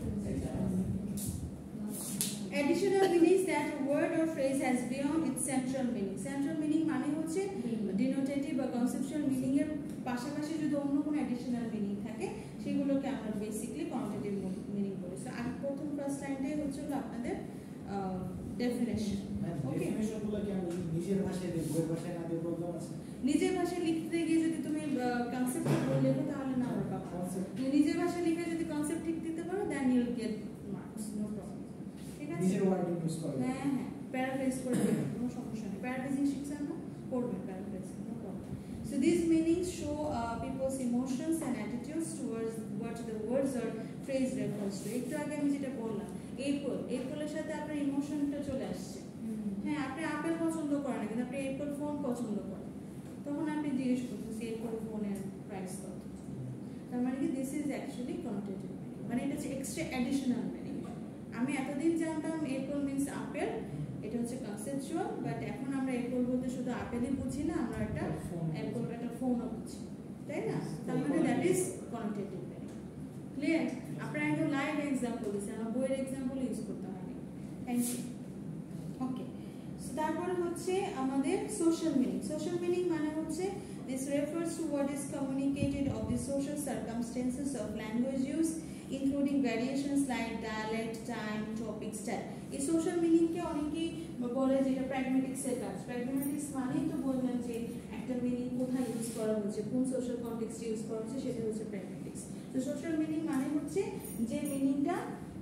Additional meanings that a word or phrase has beyond its central meaning. Central meaning মানে হচ্ছে denotative বা conceptual meaning এর পাশাপাশি যদি অন্য কোনো additional meaning থাকে সেগুলোকে আমরা বেসিক্যালি connotative meaning বলি। সো আর প্রথম ফার্স্ট লাইনটাই হচ্ছে আপনাদের ডেফিনেশন। ওকে, ডেফিনেশনগুলো কি আমি নিজের ভাষায় দেব, বইয়ের ভাষায় না দেব বলতে আছে? নিজের ভাষায় লিখতে গিয়ে যদি তুমি কনসেপ্ট বলে লেখো তাহলে না হবে বাবা। নিজের ভাষায় লিখে যদি কনসেপ্ট ঠিক দিতে পারো then you will get marks, no problem. ঠিক আছে, নিজের ওয়ার্ডিং ইউজ করো। হ্যাঁ হ্যাঁ, প্যারাফ্রেজ করে দেবে, কোনো সমস্যা নেই। প্যারাফ্রেজিং শিখছেন না, করবে paraphrasing, no problem. So these meanings show uh, people's emotions and attitudes towards what the words or phrase refers to. একটু আগে আমি যেটা বললাম, এপল, এপলের সাথে আপনার ইমোশনটা চলে আসছে। হ্যাঁ, আপনি আপেল পছন্দ করেন না কিন্তু আপনি এপল ফোন পছন্দ করেন, তখন আপনি জিজ্ঞেস করতেছি এপল ফোনের প্রাইস কত। তার মানে কি this is actually connotative meaning, মানে এটা হচ্ছে এক্সট্রা অ্যাডিশনাল মিনিং। আমি এতদিন জানতাম এপল মিন্স আপেল, এটা হচ্ছে কনসেপচুয়াল, বাট এখন আমরা এপল বলতে শুধু আপেলই বুঝি না, আমরা একটা এপল একটা ফোনও বুঝি, তাই না? তার মানে that is connotative meaning. Clear? আপনারা একদম লাইভ এক্সাম্পল দিচ্ছেন, আমার বইয়ের এক্সাম্পল ইউজ করতে হয়নি। Thank you. ওকে, সো তারপরে হচ্ছে আমাদের সোশ্যাল মিনিং। সোশ্যাল মিনিং মানে হচ্ছে this refers to what is communicated of the social circumstances of language use, including variations like dialect, time, topic, style. এই সোশ্যাল মিনিংকে অনেকেই বলে যে এটা প্র্যাগম্যাটিক্সের কাজ। প্র্যাগম্যাটিক্স মানেই তো বললাম যে একটা মিনিং কোথায় ইউজ করা হচ্ছে, কোন সোশ্যাল কনটেক্সটে ইউজ করা হচ্ছে, সেটা হচ্ছে প্র্যাগম্যাটিক্স। তো সোশ্যাল মিনিং মানে হচ্ছে যে মিনিংটা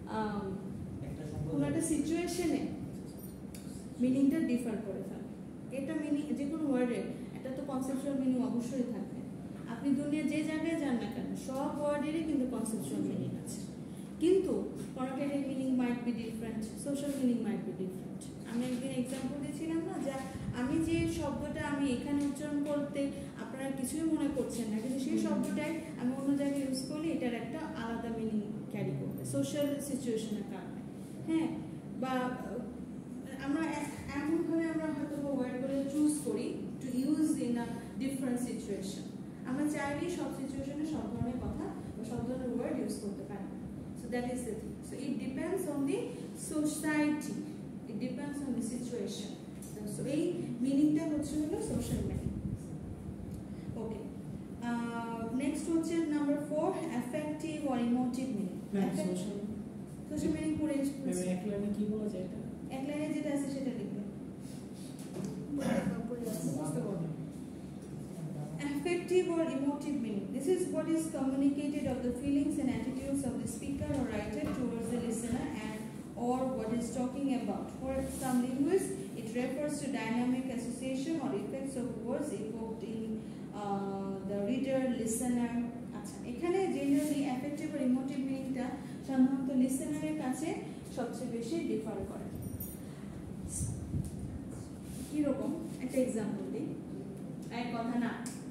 কোনো একটা সিচুয়েশনে মিনিংটা ডিফার করে ফেলে। এটা মিনিং যে কোনো ওয়ার্ডে একটা তো কনসেপচুয়াল মিনিং অবশ্যই থাকবে। আপনি দুনিয়া যে জায়গায় যান না কেন সব ওয়ার্ডেরই কিন্তু কনসেপচুয়াল মিনিং আছে, কিন্তু connotative meaning might be different, social meaning might be different. আমি একদিন এক্সাম্পল দিয়েছিলাম না, যা আমি যে শব্দটা আমি এখানে উচ্চারণ করতে আপনারা কিছুই মনে করছেন না, কিন্তু সেই শব্দটাই আমি অন্য জায়গায় ইউজ করলে এটার একটা আলাদা মিনিং ক্যারি করবে সোশ্যাল সিচুয়েশনের কারণে। হ্যাঁ, বা আমরা এমনভাবে আমরা হয়তো ওয়ার্ডগুলো চুজ করি to use in a different situation. আমরা চাইলেই সব সিচুয়েশনে সব ধরনের কথা বা সব ধরনের ওয়ার্ড ইউজ করতে পারি না। So that is the thing. So it depends on the society, it depends on the situation. So এই মিনিংটা হচ্ছে হলো সোশ্যাল মিনিং। ওকে, নেক্সট হচ্ছে number four, affective or emotive meaning. Social meaning পড়ে এক লাইনে কি বলা যায় এটা? এক লাইনে যেটা আছে সেটা লিখবে। Affective or emotive meaning. This is what is communicated of the feelings and attitudes of the speaker or writer towards the listener and or what is talking about. For some linguists, it refers to dynamic association or effects of words evoked in uh, the reader, listener. আচ্ছা, এখানে generally affective আর emotive মিনিংটা সাধারণত লিসেনারের কাছে সবচেয়ে বেশি differ করে। কিরকম একটা এক্সাম্পল দিই, এক কথা না,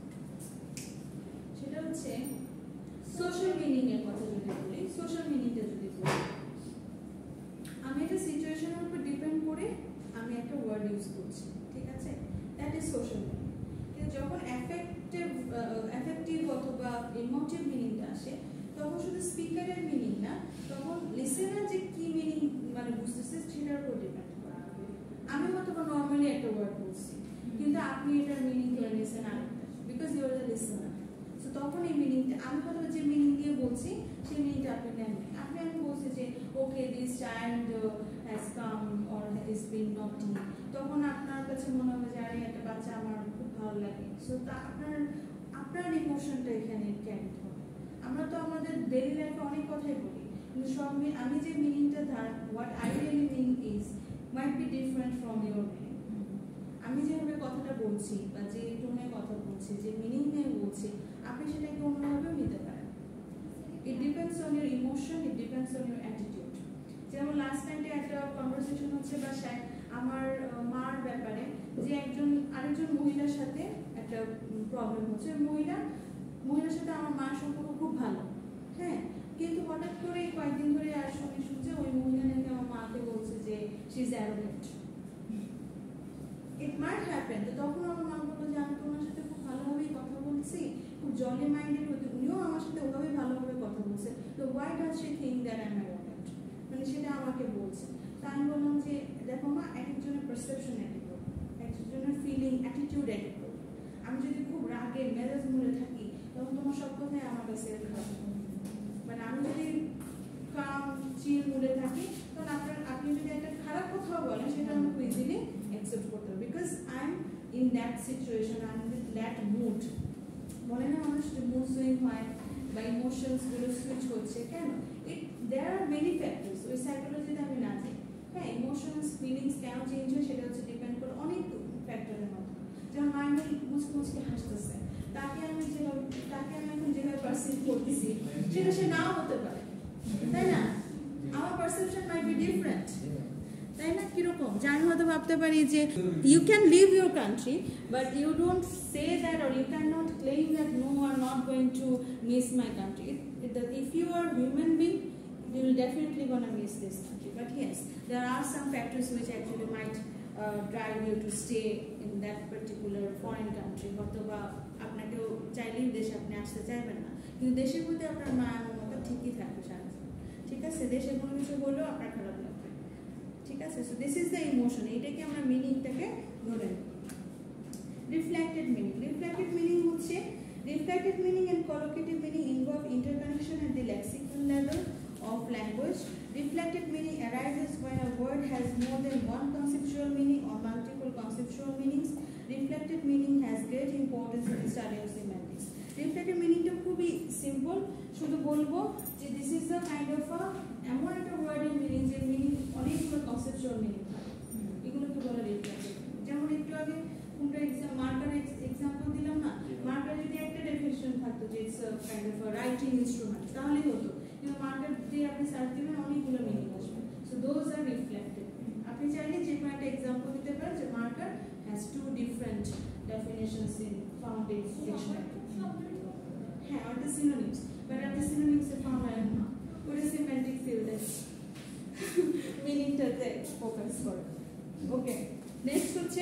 সেটা হচ্ছে সোশ্যাল মিনিং এর কথা যদি বলি, সোশ্যাল মিনিংটা যদি বলি, আমি একটা সিচুয়েশনের উপর ডিপেন্ড করে আমি একটা ওয়ার্ড ইউজ করছি, ঠিক আছে, দ্যাট ইজ সোশ্যাল মিনিং। কিন্তু যখন অ্যাফেক্টিভ অ্যাফেক্টিভ অথবা ইমোটিভ মিনিংটা আসে তখন শুধু স্পিকারের মিনিং না, তখন লিসেনার যে কি মিনিং মানে বুঝতেছে সেটার উপর ডিপেন্ড করে। আমি হয়তো নর্মালি একটা ওয়ার্ড বলছি কিন্তু আপনি এটার মিনিং ধরে নিয়েছেন আরেকটা, because you are the listener. So তখন এই মিনিংটা আমি হয়তো যে মিনিং দিয়ে বলছি সেই মিনিংটা আপনি নেন। আপনি আমি বলছি যে okay this child has come or is been naughty, তখন আপনার কাছে মনে হবে যে আরে একটা বাচ্চা আমার খুব ভালো লাগে। সো তা আপনার আপনার ইমোশনটা এখানে ক্যারি হবে। আমরা তো আমাদের ডেইলি লাইফে অনেক কথাই বলি, কিন্তু সব আমি যে মিনিংটা ধার what I really mean is might be different from your meaning. আমি যেভাবে কথাটা বলছি বা যে টোনে কথা বলছি, যে মিনিং নিয়ে বলছি, আপনি সেটাকে অন্যভাবেও নিতে পারেন। It depends on your emotion, it depends on your attitude. যেমন লাস্ট নাইটে একটা কনভারসেশন হচ্ছে বাসায় আমার মার ব্যাপারে, যে একজন আরেকজন মহিলার সাথে একটা প্রবলেম হচ্ছে। মহিলা মহিলার সাথে আমার মার সম্পর্ক খুব খুব ভালো, হ্যাঁ, কিন্তু হঠাৎ করে কয়েকদিন ধরে আর শুনে শুনছে ওই মহিলা নাকি আমার মাকে বলছে যে she is arrogant. It might happen. তো তখন আমার মা বললো যে আমি তোমার সাথে খুব ভালোভাবেই কথা বলছি, খুব জলি মাইন্ডেড হতে, উনিও আমার সাথে ওভাবেই ভালোভাবে কথা বলছে, তো why does she think that I am arrogant, মানে সেটা আমাকে বলছে। তা আমি বললাম যে দেখো মা, এক একজনের পারসেপশন এক এক রকম, এক একজনের ফিলিং অ্যাটিটিউড এক এক রকম। আমি যদি খুব রাগে মেজাজ মুড়ে থাকি তখন তোমার সব কথাই আমার কাছে খারাপ, মানে আমি যদি কাম চিল মুড়ে থাকি তখন আপনার আপনি যদি একটা খারাপ কথাও বলেন সেটা আমি খুব ইজিলি অ্যাকসেপ্ট করতে পারবো, because I am in that situation, I am with that mood. বলে না মানুষ মুড সুইং হয় বা ইমোশনস গুলো সুইচ হচ্ছে, কেন? ইট দেয়ার আর মেনি ফ্যাক্টরস, ওই সাইকোলজিতে আমি না যাই। হ্যাঁ, ইমোশনস ফিলিংস কেন চেঞ্জ হয় সেটা হচ্ছে ডিপেন্ড করে অনেক ফ্যাক্টরের মধ্যে। যেমন মাইন্ড মুচকে মুচকে হাসতেছে, তাকে আমি যেভাবে তাকে আমি এখন যেভাবে পারসিভ করতেছি সেটা সে নাও হতে পারে, তাই না? আমার পারসেপশন মাইট বি ডিফারেন্ট, তাই না? কিরকম যে আমি হয়তো ভাবতে পারি যে you can live your country but you don't say that or you can not claim that no I am not going to miss my country. If you are human being you will definitely gonna miss this country, but yes, there are some factors which actually might uh, drive you to stay in that particular foreign country. অথবা আপনাকেও চাইলেই দেশে আপনি আসতে চাইবেন না, কিন্তু দেশের প্রতি আপনার মায়া মমতা ঠিকই থাকবে সারা জীবন, ঠিক আছে? দেশে কোনো কিছু বললেও আপনার খারাপ লাগবে, ঠিক আছে? So this is the emotion, এইটাকে আমরা মিনিংটাকে ধরে নিই। রিফ্লেক্টেড মিনিং, রিফ্লেক্টেড মিনিং হচ্ছে reflected meaning and collocative meaning involve interconnection at the lexical level of language. Reflected meaning arises when a word has more than one conceptual meaning or multiple conceptual meanings. Reflected meaning has great importance in the study of semantics. Reflected meaning to খুবই simple, শুধু বলবো যে this is the kind of a এমন একটা ওয়ার্ডের meaning যে meaning অনেকগুলো conceptual meaning থাকে, এগুলোকে বলা রিফ্লেক্টেড। যেমন একটু আগে কোনটা এক্সাম মার্কার এক্সাম্পল দিলাম না, মার্কার যদি একটা ডেফিনিশন থাকতো যে it's a kind of a writing instrument তাহলেই হতো, কিন্তু মার্কার দিয়ে আপনি সার্চ দিবেন অনেকগুলো মিনিং আসবে। So those are reflected. আপনি চাইলে যে কোনো একটা এক্সাম্পল দিতে পারেন যে marker has two different definitions in found in dictionary. হ্যাঁ, are the synonyms, but are the synonyms এ ফাউন্ড হয় না, ওটা সিমেন্টিক ফিল্ডে মিনিংটাতে ফোকাস করে। ওকে, নেক্সট হচ্ছে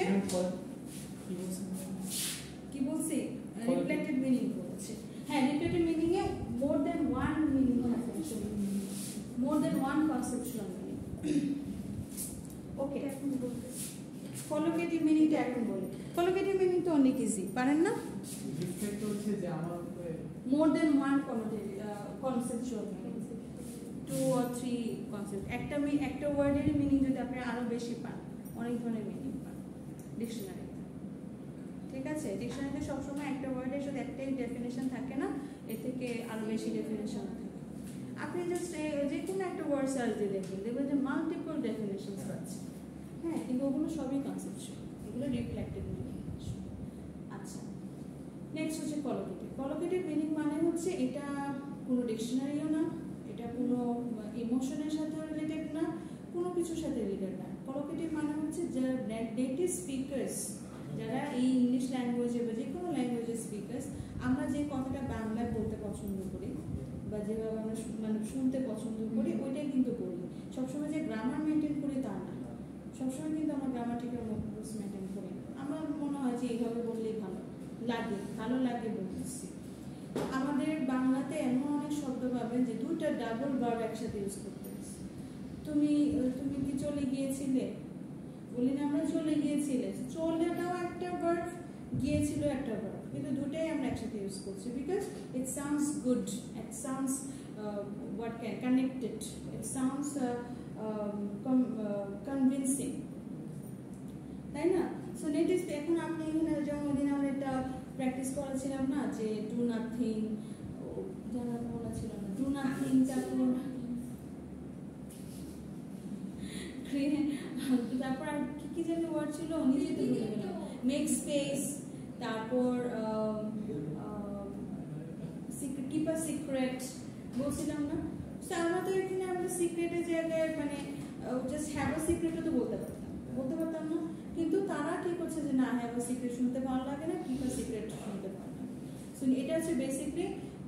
কি বলছি, রিফ্লেক্টেড মিনিং বলছে। হ্যাঁ, রিফ্লেক্টেড মিনিং এ মোর দ্যান ওয়ান মিনিং থাকে, more than one conceptual meaning. Okay, এখন বলতে কলোকেটিভ মিনিংটা এখন বলি। কলোকেটিভ মিনিং তো অনেক ইজি, পারেন না? রিফ্লেক্ট হচ্ছে যে আমার more than one conceptual meaning, two or three concept, একটা একটা ওয়ার্ডের মিনিং যদি আপনি আরো বেশি পান, অনেক ধরনের মিনিং পান ডিকশনারি, ঠিক আছে? ডিকশনারিতে সবসময় একটা ওয়ার্ডের সাথে একটাই ডেফিনেশন থাকে না, এর থেকে আরো বেশি ডেফিনেশন থাকে। আপনি জাস্ট যে কোনো একটা ওয়ার্ড সার্চ দিয়ে দেখবেন, দেখবেন যে মাল্টিপল ডেফিনেশন আছে, হ্যাঁ, কিন্তু ওগুলো সবই কনসেপচুয়াল, এগুলো রিফ্লেক্টেড মিনিং। আচ্ছা, নেক্সট হচ্ছে কলোকেটিভ। কলোকেটিভ মিনিং মানে হচ্ছে এটা কোনো ডিকশনারিও না, এটা কোনো ইমোশনের সাথে রিলেটেড না, কোনো কিছুর সাথে রিলেটেড না। কলোকেটিভ মানে হচ্ছে যারা নেটিভ স্পিকার্স, যারা এই ইংলিশ ল্যাঙ্গুয়েজে বা যে কোনো ল্যাঙ্গুয়েজের স্পিকার্স, আমরা যে কথাটা বাংলায় বলতে পছন্দ করি বা যেভাবে আমরা মানে শুনতে পছন্দ করি ওইটাই কিন্তু বলি। সবসময় যে গ্রামার মেনটেন করি তা না, সবসময় কিন্তু আমরা গ্রামাটিক্যাল নোটস মেনটেন করি। আমার মনে হয় যে এইভাবে বললেই ভালো লাগে, ভালো লাগে বলতেছি। আমাদের বাংলাতে এমন অনেক শব্দ পাবেন যে দুইটা ডাবল ভার্ব একসাথে ইউজ করতে হচ্ছে। তুমি তুমি কি চলে গিয়েছিলে, বলি না আমরা চলে গিয়েছিলে, চলেটাও একটা ভার্ব, গিয়েছিল একটা ভার্ব, কিন্তু দুটাই আমরা একসাথে ইউজ করছি because it sounds good, it sounds what can connected, it sounds convincing, তাই না? সো নেটিভ এখন আপনি এখানে যেমন ওই দিন আমরা এটা প্র্যাকটিস করেছিলাম না যে ডু নাথিং, জানা বলা ছিল না, ডু নাথিং, তারপর তারপর আর কি কি জানি ওয়ার্ড ছিল নিজে তো ভুলে গেলাম, মেক স্পেস, তারপর কিপ আ সিক্রেট বলছিলাম না? আমরা তো এখানে আমরা সিক্রেটের জায়গায় মানে জাস্ট হ্যাভ আ সিক্রেটও তো বলতে পারতাম, বলতে পারতাম না, কিন্তু তারা কি করছে যে না হ্যাভ আ সিক্রেট শুনতে ভালো লাগে না, কিপ আ সিক্রেট শুনতে ভালো লাগে। সো এটা হচ্ছে basically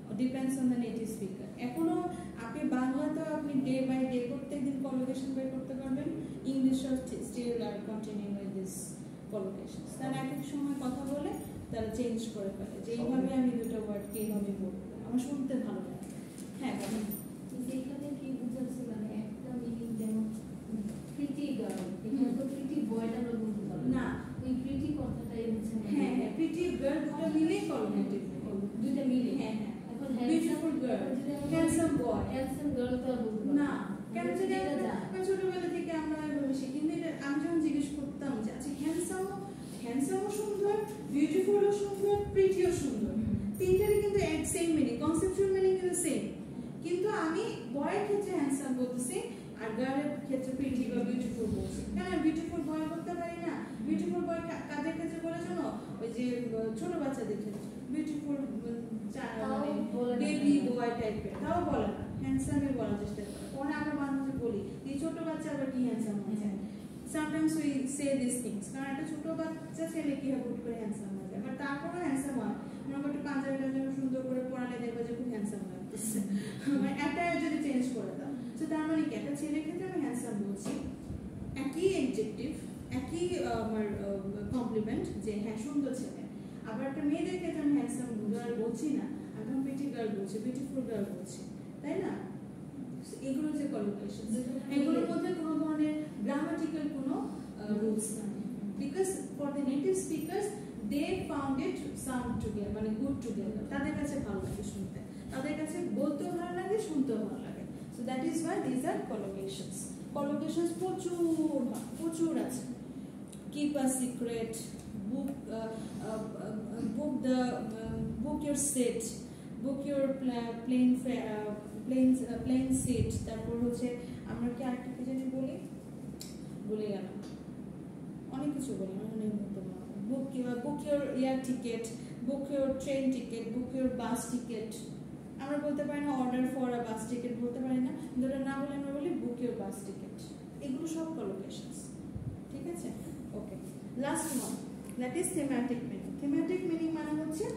depends on the native speaker. এখনো আপনি বাংলাতেও আপনি ডে বাই ডে প্রত্যেকদিন কলোকেশন বের করতে পারবেন, ইংলিশও still are continue with this collocations. তারা এক এক সময় কথা বলে তারা চেঞ্জ করে ফেলে যে এইভাবে আমি দুটো ওয়ার্ডকে এইভাবে বলবো, আমার শুনতে ভালো লাগে। হ্যাঁ বলেন। এখানে কি বুঝাচ্ছে মানে একটা মিনিং যেমন প্রিটি গার্ল, এখানে তো প্রিটি বয়টা আমরা বলতে পারবো না, ওই প্রিটি কথাটাই হচ্ছে হ্যাঁ হ্যাঁ প্রিটি গার্ল দুটো মিলেই কলোকেটিভ, দুইটা মিলে। হ্যাঁ হ্যাঁ এখন beautiful girl, handsome boy, handsome girl তো আর বলতে পারবো না কেন জানি আমরা ছোটবেলা থেকে আমরা এভাবে শিখি। কিন্তু এটা আমি যখন জিজ্ঞেস করতাম যে আচ্ছা হ্যান্ডসাম হ্যান্ডসামও সুন্দর, বিউটিফুলও সুন্দর, প্রিটিও সুন্দর, তিনটারই কিন্তু এক সেম মিনিং, কনসেপচুয়াল মিনিং কিন্তু সেম, কিন্তু আমি বয়ের ক্ষেত্রে হ্যান্ডসাম বলতেছি আর গার্লের ক্ষেত্রে প্রিটি বা বিউটিফুল বলছি। কেন বিউটিফুল বয় করতে পারি না? বিউটিফুল বয় কাদের ক্ষেত্রে বলে জানো? ওই যে ছোট বাচ্চাদের ক্ষেত্রে বিউটিফুল মানে বেবি বয় টাইপের, তাও বলে না, হ্যান্ডসামই বলার চেষ্টা করে। পরে আমরা মানুষকে বলি এই ছোট বাচ্চা আবার কি হ্যান্ডসাম হয়ে যায়, sometimes we say these things, কারণ একটা ছোট বাচ্চা ছেলে কি হবে হুট করে হ্যান্ডসাম হয়ে যায়, বাট তারপরেও হ্যান্ডসাম হয়। মনে করতে পাঞ্জাবিটা যেন সুন্দর করে পরালে দেখবে যে খুব হ্যান্ডসাম লাগতেছে, মানে অ্যাটায়ার যদি চেঞ্জ করে দাও। তো তার মানে কি একটা ছেলের ক্ষেত্রে আমি হ্যান্ডসাম বলছি, একই অ্যাডজেক্টিভ, একই আমার কমপ্লিমেন্ট যে হ্যাঁ সুন্দর ছেলে। আবার একটা মেয়েদের ক্ষেত্রে আমি হ্যান্ডসাম গার্ল বলছি না, আমি প্রিটি গার্ল বলছি, বিউটিফুল গার্ল বলছি, তাই না? এগুলো যে কলোকেশন, এগুলোর মধ্যে কোনো ধরনের গ্রামাটিক্যাল কোনো রুলস নাই, because for the native speakers they found it sound together, মানে গুড টুগেদার, তাদের কাছে ভালো লাগে শুনতে, তাদের কাছে বলতেও ভালো লাগে, শুনতেও ভালো লাগে। So that is why these are collocations. Collocations প্রচুর প্রচুর আছে। Keep a secret, book book the book your seat, book your plane plane plane seat. তারপর হচ্ছে আমরা কি আরেকটা কি জানি বলি, বলে গেলাম, অনেক কিছু বলি, অনেক book book your air ticket, book your train ticket, book your bus ticket. আমরা বলতে পারি না order for a bus ticket, বলতে পারি না, কিন্তু ওটা না বলে আমরা বলি বুক ইউর বাস টিকেট। এগুলো সব কলোকেশনস, ঠিক আছে? Okay, last one, that is thematic meaning. Thematic meaning মানে হচ্ছে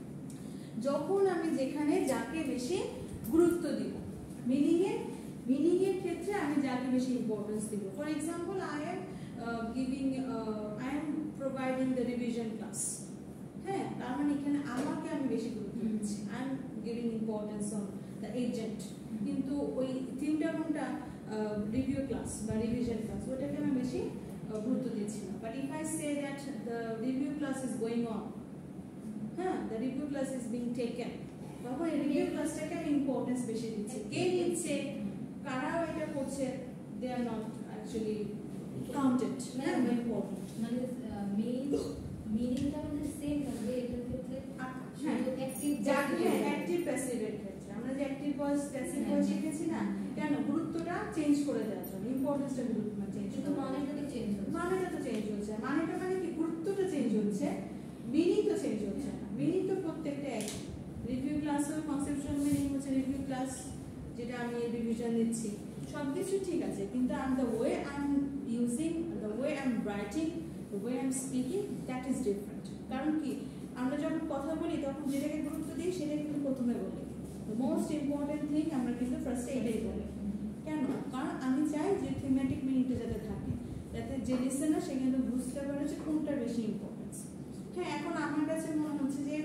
যখন আমি যেখানে যাকে বেশি গুরুত্ব দিব, মিনিংয়ে মিনিংয়ের ক্ষেত্রে আমি যাকে বেশি ইম্পর্টেন্স দিব। For example, I am giving I am providing the revision class, হ্যাঁ, তার মানে এখানে আমাকে আমি বেশি গুরুত্ব দিচ্ছি, I am giving importance on the agent. কিন্তু ওই তিনটা কোনটা রিভিউ ক্লাস বা রিভিশন ক্লাস, ওটাকে আমি বেশি গুরুত্ব দিচ্ছি না। But if I say that the review class is going on, হ্যাঁ, the review class is being taken, তখন এই রিভিউ ক্লাসটাকে আমি ইম্পর্টেন্স বেশি দিচ্ছি। কে নিচ্ছে, কারাও এটা করছে, they are not actually counted, মানে ইম্পর্টেন্ট, মানে মেইন মিনিংটা আমাদের সেম থাকবে এটার ক্ষেত্রে। হ্যাঁ, অ্যাক্টিভ যাকে অ্যাক্টিভ প্যাসিভের ক্ষেত্রে আমরা যে অ্যাক্টিভ ভয়েস প্যাসিভ ভয়েস শিখেছি না, কেন গুরুত্বটা চেঞ্জ করে দেওয়ার জন্য, ইম্পর্টেন্সটা গুরুত্ব চেঞ্জ, কিন্তু মানেটা তো চেঞ্জ হচ্ছে, মানেটা তো চেঞ্জ হচ্ছে, মানেটা মানে কি গুরুত্বটা চেঞ্জ হচ্ছে, মিনিং তো চেঞ্জ হচ্ছে না, মিনিং তো প্রত্যেকটা এক। রিভিউ ক্লাসের কনসেপচুয়াল মিনিং হচ্ছে রিভিউ ক্লাস, যেটা আমি রিভিশন দিচ্ছি, সব কিছু ঠিক আছে, কিন্তু I am the way I am using, the way I am writing, the way I am speaking, that is different. কারণ কি, আমরা যখন কথা বলি তখন যেটাকে গুরুত্ব দিই সেটা কিন্তু প্রথমে বলি, মোস্ট ইম্পর্টেন্ট থিং আমরা কিন্তু ফার্স্টে এটাই বলি। কেন? কারণ আমি চাই যে থিমেটিক মিনিংটা যাতে থাকে, যাতে যে লিসেনার সে কিন্তু বুঝতে পারে যে কোনটা বেশি ইম্পর্টেন্স। হ্যাঁ, এখন আমার কাছে মনে হচ্ছে যে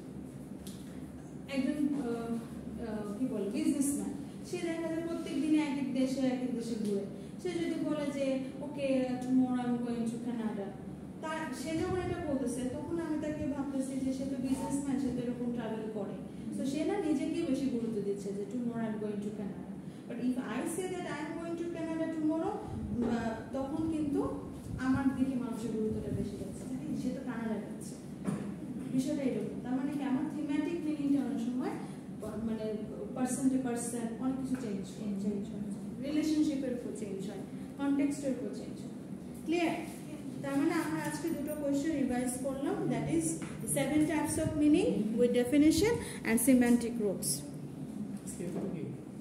একজন কি বলে বিজনেসম্যান, সে দেখা যায় প্রত্যেক দিনে এক এক দেশে এক এক দেশে ঘুরে, সে যদি বলে যে okay tomorrow I am going to Canada, তার সে যখন এটা বলতেছে তখন আমি তাকে ভাবতেছি যে সে তো বিজনেসম্যান, সে তো এরকম ট্রাভেল করে, তো সে না নিজেকেই বেশি গুরুত্ব দিচ্ছে যে tomorrow I am going to Canada. But if I say that I am going to Canada tomorrow, তখন কিন্তু আমার দিকে মানুষের গুরুত্বটা বেশি যাচ্ছে, সে তো কানাডা যাচ্ছে, বিষয়টা এরকম। তার মানে কি আমার থিমেটিক মিনিংটা অনেক সময় মানে পার্সন টু পার্সন অনেক কিছু চেঞ্জ চেঞ্জ হয়, রিলেশনশিপের উপর চেঞ্জ হয়, কনটেক্সটের উপর চেঞ্জ হয়। ক্লিয়ার? তার মানে আমরা আজকে দুটো কোয়েশ্চেন রিভাইজ করলাম, that is seven types of meaning with definition and semantic rules.